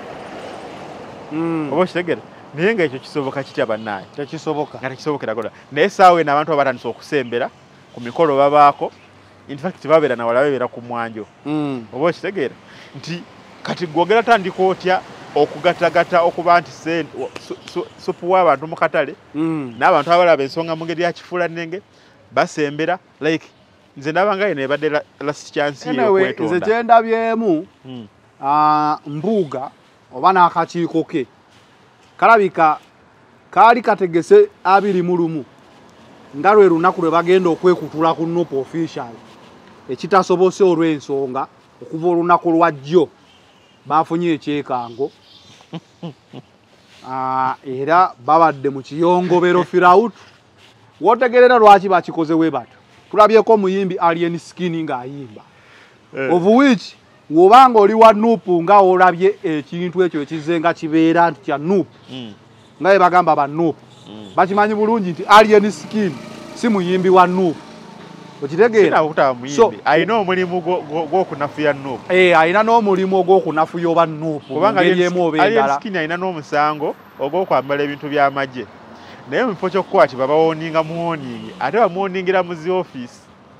2 oba kitegeera naye nga ekyo kisoboka kitya bannaaye tekisobokera gola naye saawe n'abantu abatandise okusembera ku mikolo babaako in fact babeera nawala bebeera ku mwanjo oba kitegeera nti kati gwogera tandika otya okugatagata okuba nti supu w'abantu mu katale n'abantu abalaba ensonga mu ngeri ya kifuulannenge basembera like nze ndabanga yeno ebadde last chance y'okwetonda nze kyendabyemu Mpuuga oba n'akakiiko ke kalabika kaali kategese 21 nga lwe lunaku lwe bagenda okwekutula ku Nuupu official ekitasobose olw'ensonga okuva olunaku lwa jjo bafunye ekyekango era babadde mu kiyongobero firawutu wotegerera lwaki bakikoze we bato tulabyeko omuyimbi Alien Skin ng'ayimba of which wobanga oli wa Nuupu nga olabye ekintu ekyo ekizenga kibeera nti kya Nuupu nga bwe bagamba ba Nuupu bakimanyi bulungi nti Alien Skin si muyimbi wa Nuupu okitegeera alina omulimu gw'okunafuya Nuupu alina n'omulimu ogw'okunafuya oba Nuupu ngeri emu oba endala Alien Skin alina n'omusango ogw'okwambala ebintu by'amagye naye mu kifo ky'okukwati babawoninga muwoningi ate bamuwoningira mu zi office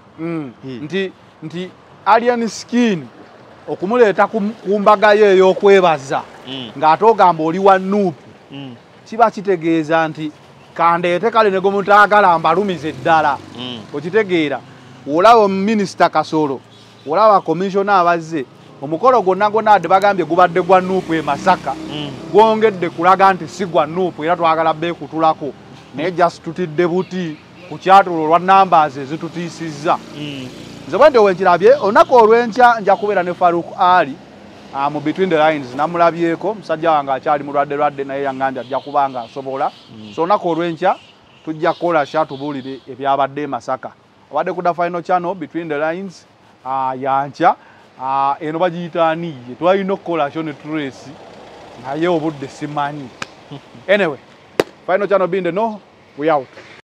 nti Alien Skin okumuleeta ku mbaga ye ey'okwebaza ng'ate ogamba oli wa Nuupu kiba kitegeeza nti kandeete kale ne gomutaagala mbalumize ddala okitegeera olaba minisita Kasolo olaba komishona abazze omukolo gwonna adde bagambye gubadde gwa Nuupu e Masaka gwongedde kulaga nti si gwa Nuupu era twagala beekutulako naye just tutidde buti ku kyatulo olwa numbers ezitutiisizza nze bwe nti wenkirabye olunaku olw'enkya nja kubeera ne Farouk Ali mu Between the Lines namulabyeko musajja wange akyali mulwadde naye yaŋŋambye ajja kubanga asobola so olunaku olw'enkya tujja kukola tubuulire ebyabadde e Masaka obadde kuda final channel Between the Lines yankya eno bagiyita ani twalina okukola kyo ne Tracy naye obudde simanyi anyway final channel binde no we out